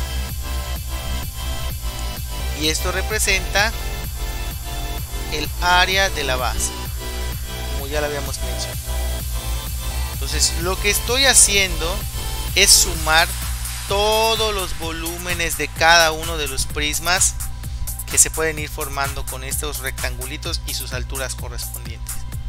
y esto representa el área de la base, como ya lo habíamos mencionado. Entonces lo que estoy haciendo es sumar todos los volúmenes de cada uno de los prismas que se pueden ir formando con estos rectangulitos y sus alturas correspondientes.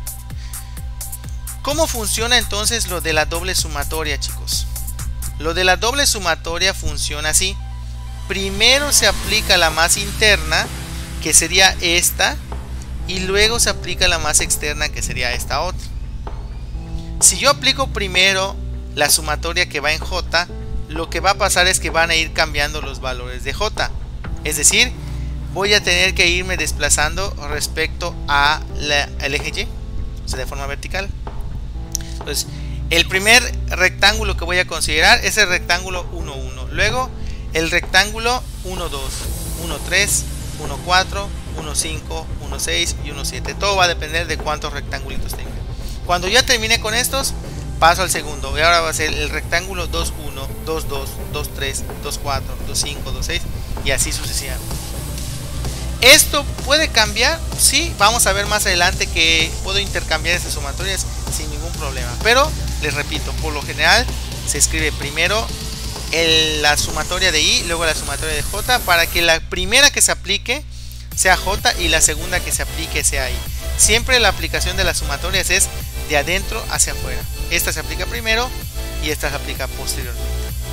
¿Cómo funciona entonces lo de la doble sumatoria, chicos? Lo de la doble sumatoria funciona así. Primero se aplica la más interna, que sería esta, y luego se aplica la más externa, que sería esta otra. Si yo aplico primero la sumatoria que va en J, lo que va a pasar es que van a ir cambiando los valores de J. Es decir, voy a tener que irme desplazando respecto al eje Y, o sea, de forma vertical. Entonces, el primer rectángulo que voy a considerar es el rectángulo uno, uno. Luego, el rectángulo uno, dos, uno, tres, uno, cuatro, uno, cinco, uno, seis y uno, siete. Todo va a depender de cuántos rectangulitos tenga. Cuando ya termine con estos, paso al segundo. Y ahora va a ser el rectángulo dos, uno, dos, dos, dos, tres, dos, cuatro, dos, cinco, dos, seis y así sucesivamente. ¿Esto puede cambiar? Sí, vamos a ver más adelante que puedo intercambiar estas sumatorias sin ningún problema. Pero, les repito, por lo general se escribe primero el, la sumatoria de I, luego la sumatoria de J, para que la primera que se aplique sea J y la segunda que se aplique sea I. Siempre la aplicación de las sumatorias es de adentro hacia afuera. Esta se aplica primero y esta se aplica posteriormente.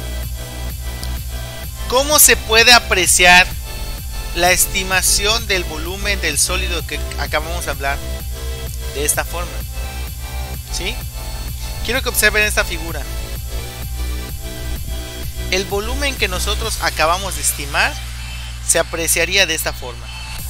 ¿Cómo se puede apreciar la estimación del volumen del sólido que acabamos de hablar? De esta forma, ¿sí? Quiero que observen esta figura. El volumen que nosotros acabamos de estimar se apreciaría de esta forma,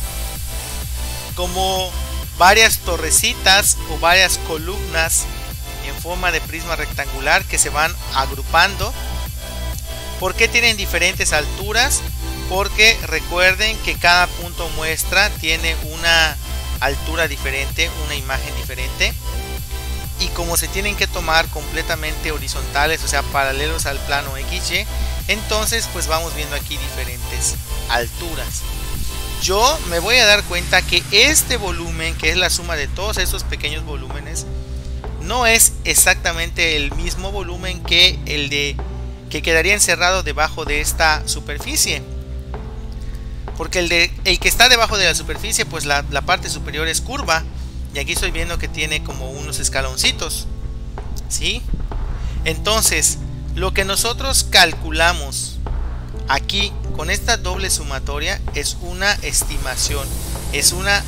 como varias torrecitas o varias columnas en forma de prisma rectangular que se van agrupando. ¿Por qué tienen diferentes alturas? Porque recuerden que cada punto muestra tiene una altura diferente, una imagen diferente, y como se tienen que tomar completamente horizontales, o sea paralelos al plano equis ye, entonces pues vamos viendo aquí diferentes alturas. Yo me voy a dar cuenta que este volumen, que es la suma de todos estos pequeños volúmenes, no es exactamente el mismo volumen que el de que quedaría encerrado debajo de esta superficie. Porque el, de, el que está debajo de la superficie, pues la, la parte superior es curva. Y aquí estoy viendo que tiene como unos escaloncitos, ¿sí? Entonces, lo que nosotros calculamos aquí con esta doble sumatoria es una estimación, es una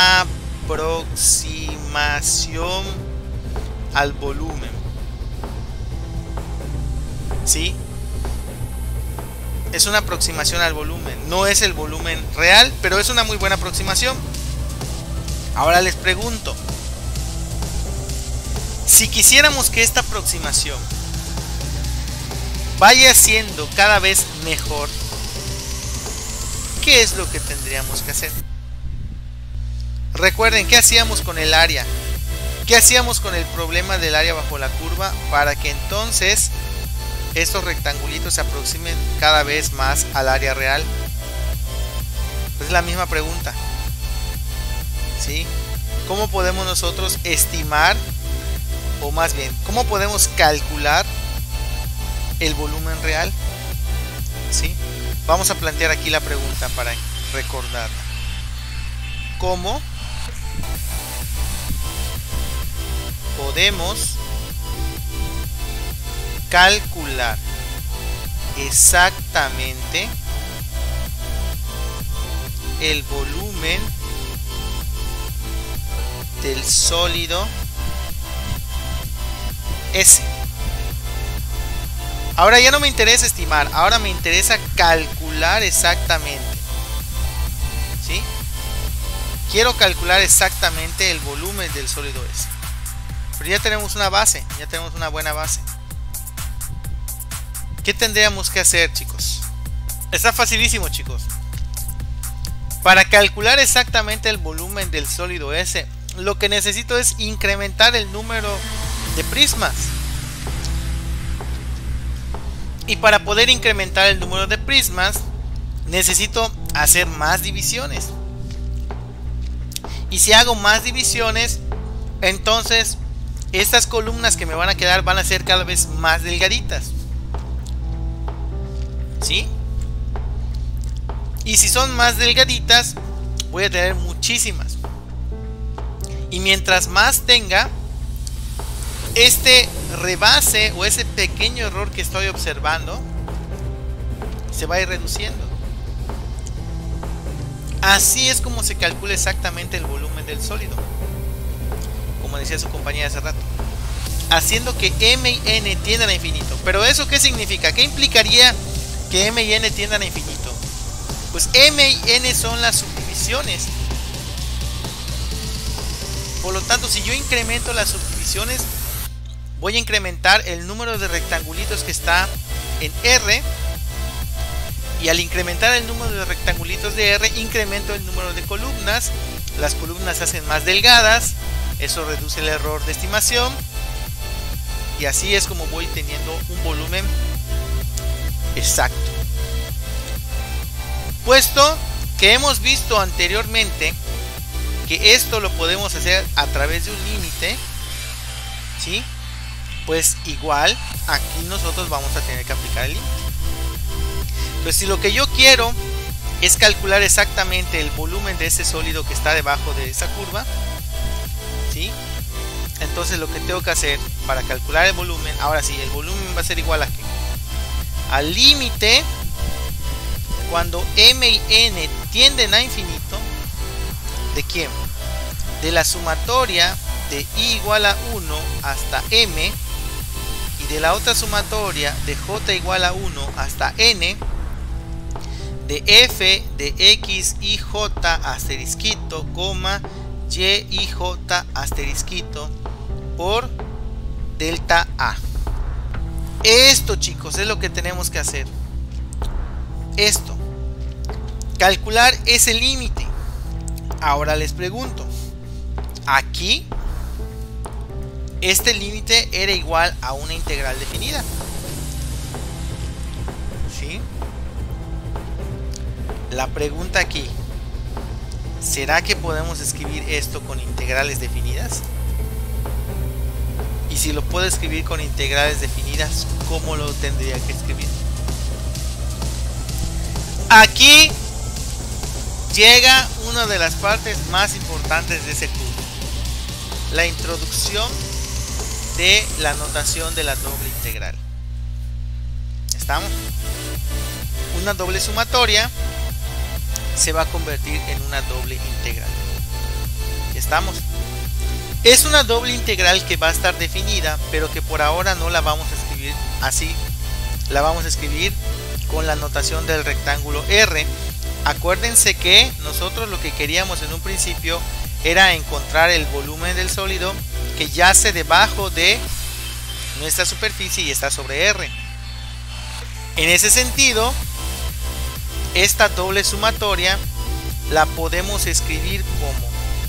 aproximación al volumen, ¿sí? Es una aproximación al volumen, no es el volumen real, pero es una muy buena aproximación. Ahora les pregunto, si quisiéramos que esta aproximación vaya siendo cada vez mejor, ¿qué es lo que tendríamos que hacer? Recuerden, ¿qué hacíamos con el área? ¿Qué hacíamos con el problema del área bajo la curva para que entonces estos rectangulitos se aproximen cada vez más al área real? Es la misma pregunta, ¿sí? ¿Cómo podemos nosotros estimar, o más bien, cómo podemos calcular el volumen real? ¿Sí? Vamos a plantear aquí la pregunta para recordarla. ¿Cómo podemos calcular exactamente el volumen del sólido S? Ahora ya no me interesa estimar, ahora me interesa calcular exactamente, ¿sí? Quiero calcular exactamente el volumen del sólido S. Pero ya tenemos una base, ya tenemos una buena base. ¿Qué tendríamos que hacer, chicos? Está facilísimo, chicos. Para calcular exactamente el volumen del sólido S, lo que necesito es incrementar el número de prismas. Y para poder incrementar el número de prismas, necesito hacer más divisiones. Y si hago más divisiones, entonces estas columnas que me van a quedar van a ser cada vez más delgaditas, ¿sí? Y si son más delgaditas, voy a tener muchísimas. Y mientras más tenga, este rebase o ese pequeño error que estoy observando se va a ir reduciendo. Así es como se calcula exactamente el volumen del sólido, como decía su compañera hace rato, haciendo que M y N tiendan a infinito. Pero ¿eso qué significa? ¿Qué implicaría que M y N tiendan a infinito? Pues M y N son las subdivisiones. Por lo tanto, si yo incremento las subdivisiones, voy a incrementar el número de rectangulitos que está en R. Y al incrementar el número de rectangulitos de R, incremento el número de columnas. Las columnas se hacen más delgadas. Eso reduce el error de estimación. Y así es como voy teniendo un volumen exacto. Puesto que hemos visto anteriormente que esto lo podemos hacer a través de un límite, ¿sí? Pues igual aquí nosotros vamos a tener que aplicar el límite. Pues si lo que yo quiero es calcular exactamente el volumen de ese sólido que está debajo de esa curva, ¿sí? Entonces lo que tengo que hacer para calcular el volumen, ahora sí, el volumen va a ser igual a ¿qué? Al límite cuando M y N tienden a infinito. ¿De quién? De la sumatoria de I igual a uno hasta M, y de la otra sumatoria de J igual a uno hasta N, de F de X y J asterisquito, coma, Y y J asterisquito por delta A. Esto, chicos, es lo que tenemos que hacer. Esto. Calcular ese límite. Ahora les pregunto, aquí este límite era igual a una integral definida, ¿sí? La pregunta aquí, ¿será que podemos escribir esto con integrales definidas? Y si lo puedo escribir con integrales definidas, ¿cómo lo tendría que escribir? Aquí llega una de las partes más importantes de ese curso, la introducción de la notación de la doble integral. ¿Estamos? Una doble sumatoria se va a convertir en una doble integral. ¿Estamos? Es una doble integral que va a estar definida, pero que por ahora no la vamos a escribir así. La vamos a escribir con la notación del rectángulo R. Acuérdense que nosotros lo que queríamos en un principio era encontrar el volumen del sólido que yace debajo de nuestra superficie y está sobre R. En ese sentido, esta doble sumatoria la podemos escribir como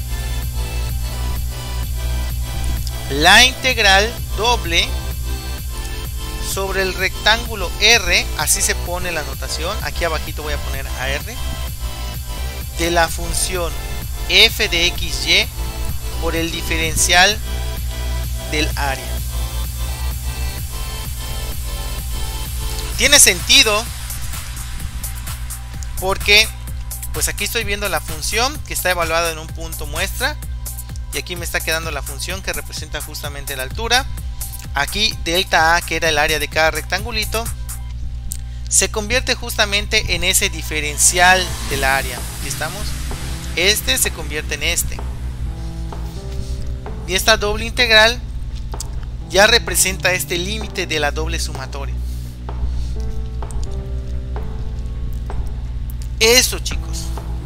la integral doble sobre el rectángulo R, así se pone la notación, aquí abajito voy a poner a R, de la función f de xy por el diferencial del área. Tiene sentido porque pues aquí estoy viendo la función que está evaluada en un punto muestra y aquí me está quedando la función que representa justamente la altura. Aquí delta A, que era el área de cada rectangulito, se convierte justamente en ese diferencial del área. ¿Aquí estamos? Este se convierte en este. Y esta doble integral ya representa este límite de la doble sumatoria. Eso, chicos.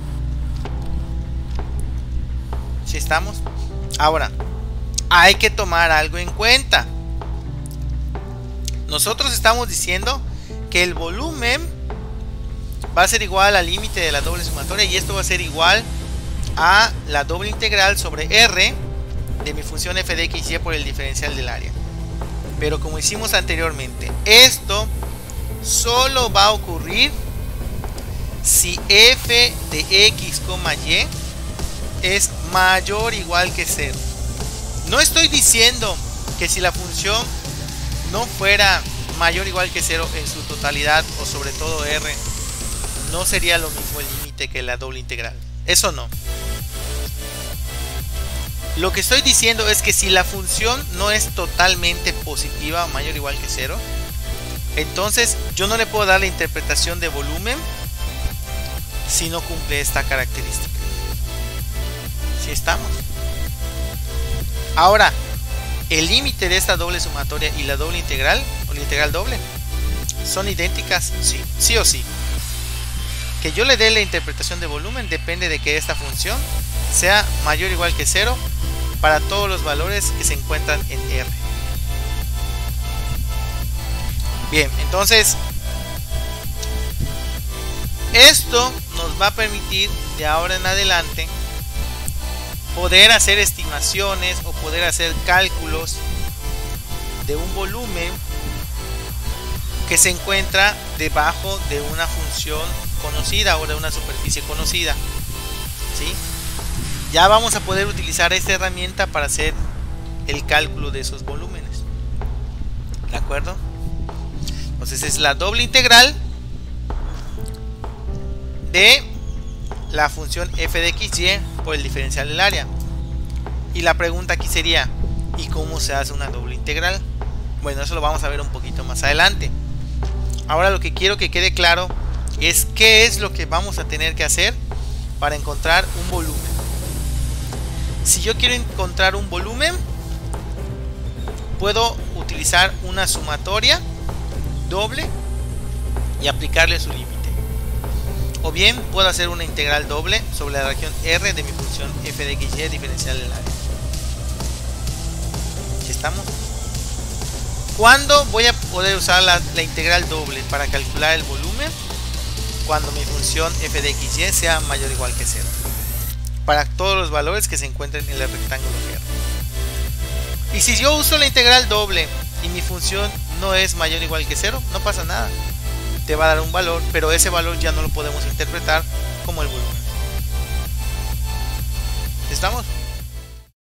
¿Sí estamos? Ahora, hay que tomar algo en cuenta. Nosotros estamos diciendo que el volumen va a ser igual al límite de la doble sumatoria y esto va a ser igual a la doble integral sobre R de mi función f de xy por el diferencial del área. Pero como hicimos anteriormente, esto solo va a ocurrir si f de x, y es mayor o igual que cero. No estoy diciendo que si la función no fuera mayor o igual que cero en su totalidad o sobre todo R, no sería lo mismo el límite que la doble integral. Eso no. Lo que estoy diciendo es que si la función no es totalmente positiva o mayor o igual que cero, entonces yo no le puedo dar la interpretación de volumen si no cumple esta característica. ¿Sí estamos? Ahora, el límite de esta doble sumatoria y la doble integral o la integral doble son idénticas, sí, sí o sí. Que yo le dé la interpretación de volumen depende de que esta función sea mayor o igual que cero para todos los valores que se encuentran en R. Bien, entonces esto nos va a permitir de ahora en adelante poder hacer estimaciones o poder hacer cálculos de un volumen que se encuentra debajo de una función conocida o de una superficie conocida, ¿sí? Ya vamos a poder utilizar esta herramienta para hacer el cálculo de esos volúmenes, ¿de acuerdo? Entonces es la doble integral de la función f de xy por el diferencial del área. Y la pregunta aquí sería, ¿y cómo se hace una doble integral? Bueno, eso lo vamos a ver un poquito más adelante. Ahora lo que quiero que quede claro es qué es lo que vamos a tener que hacer para encontrar un volumen. Si yo quiero encontrar un volumen, puedo utilizar una sumatoria doble y aplicarle su límite. O bien puedo hacer una integral doble sobre la región R de mi función f de xy diferencial del área. ¿Sí estamos? ¿Cuándo voy a poder usar la, la integral doble para calcular el volumen? Cuando mi función f de xy sea mayor o igual que cero. Para todos los valores que se encuentren en el rectángulo R. Y si yo uso la integral doble y mi función no es mayor o igual que cero, no pasa nada. Te va a dar un valor, pero ese valor ya no lo podemos interpretar como el volumen. ¿Estamos?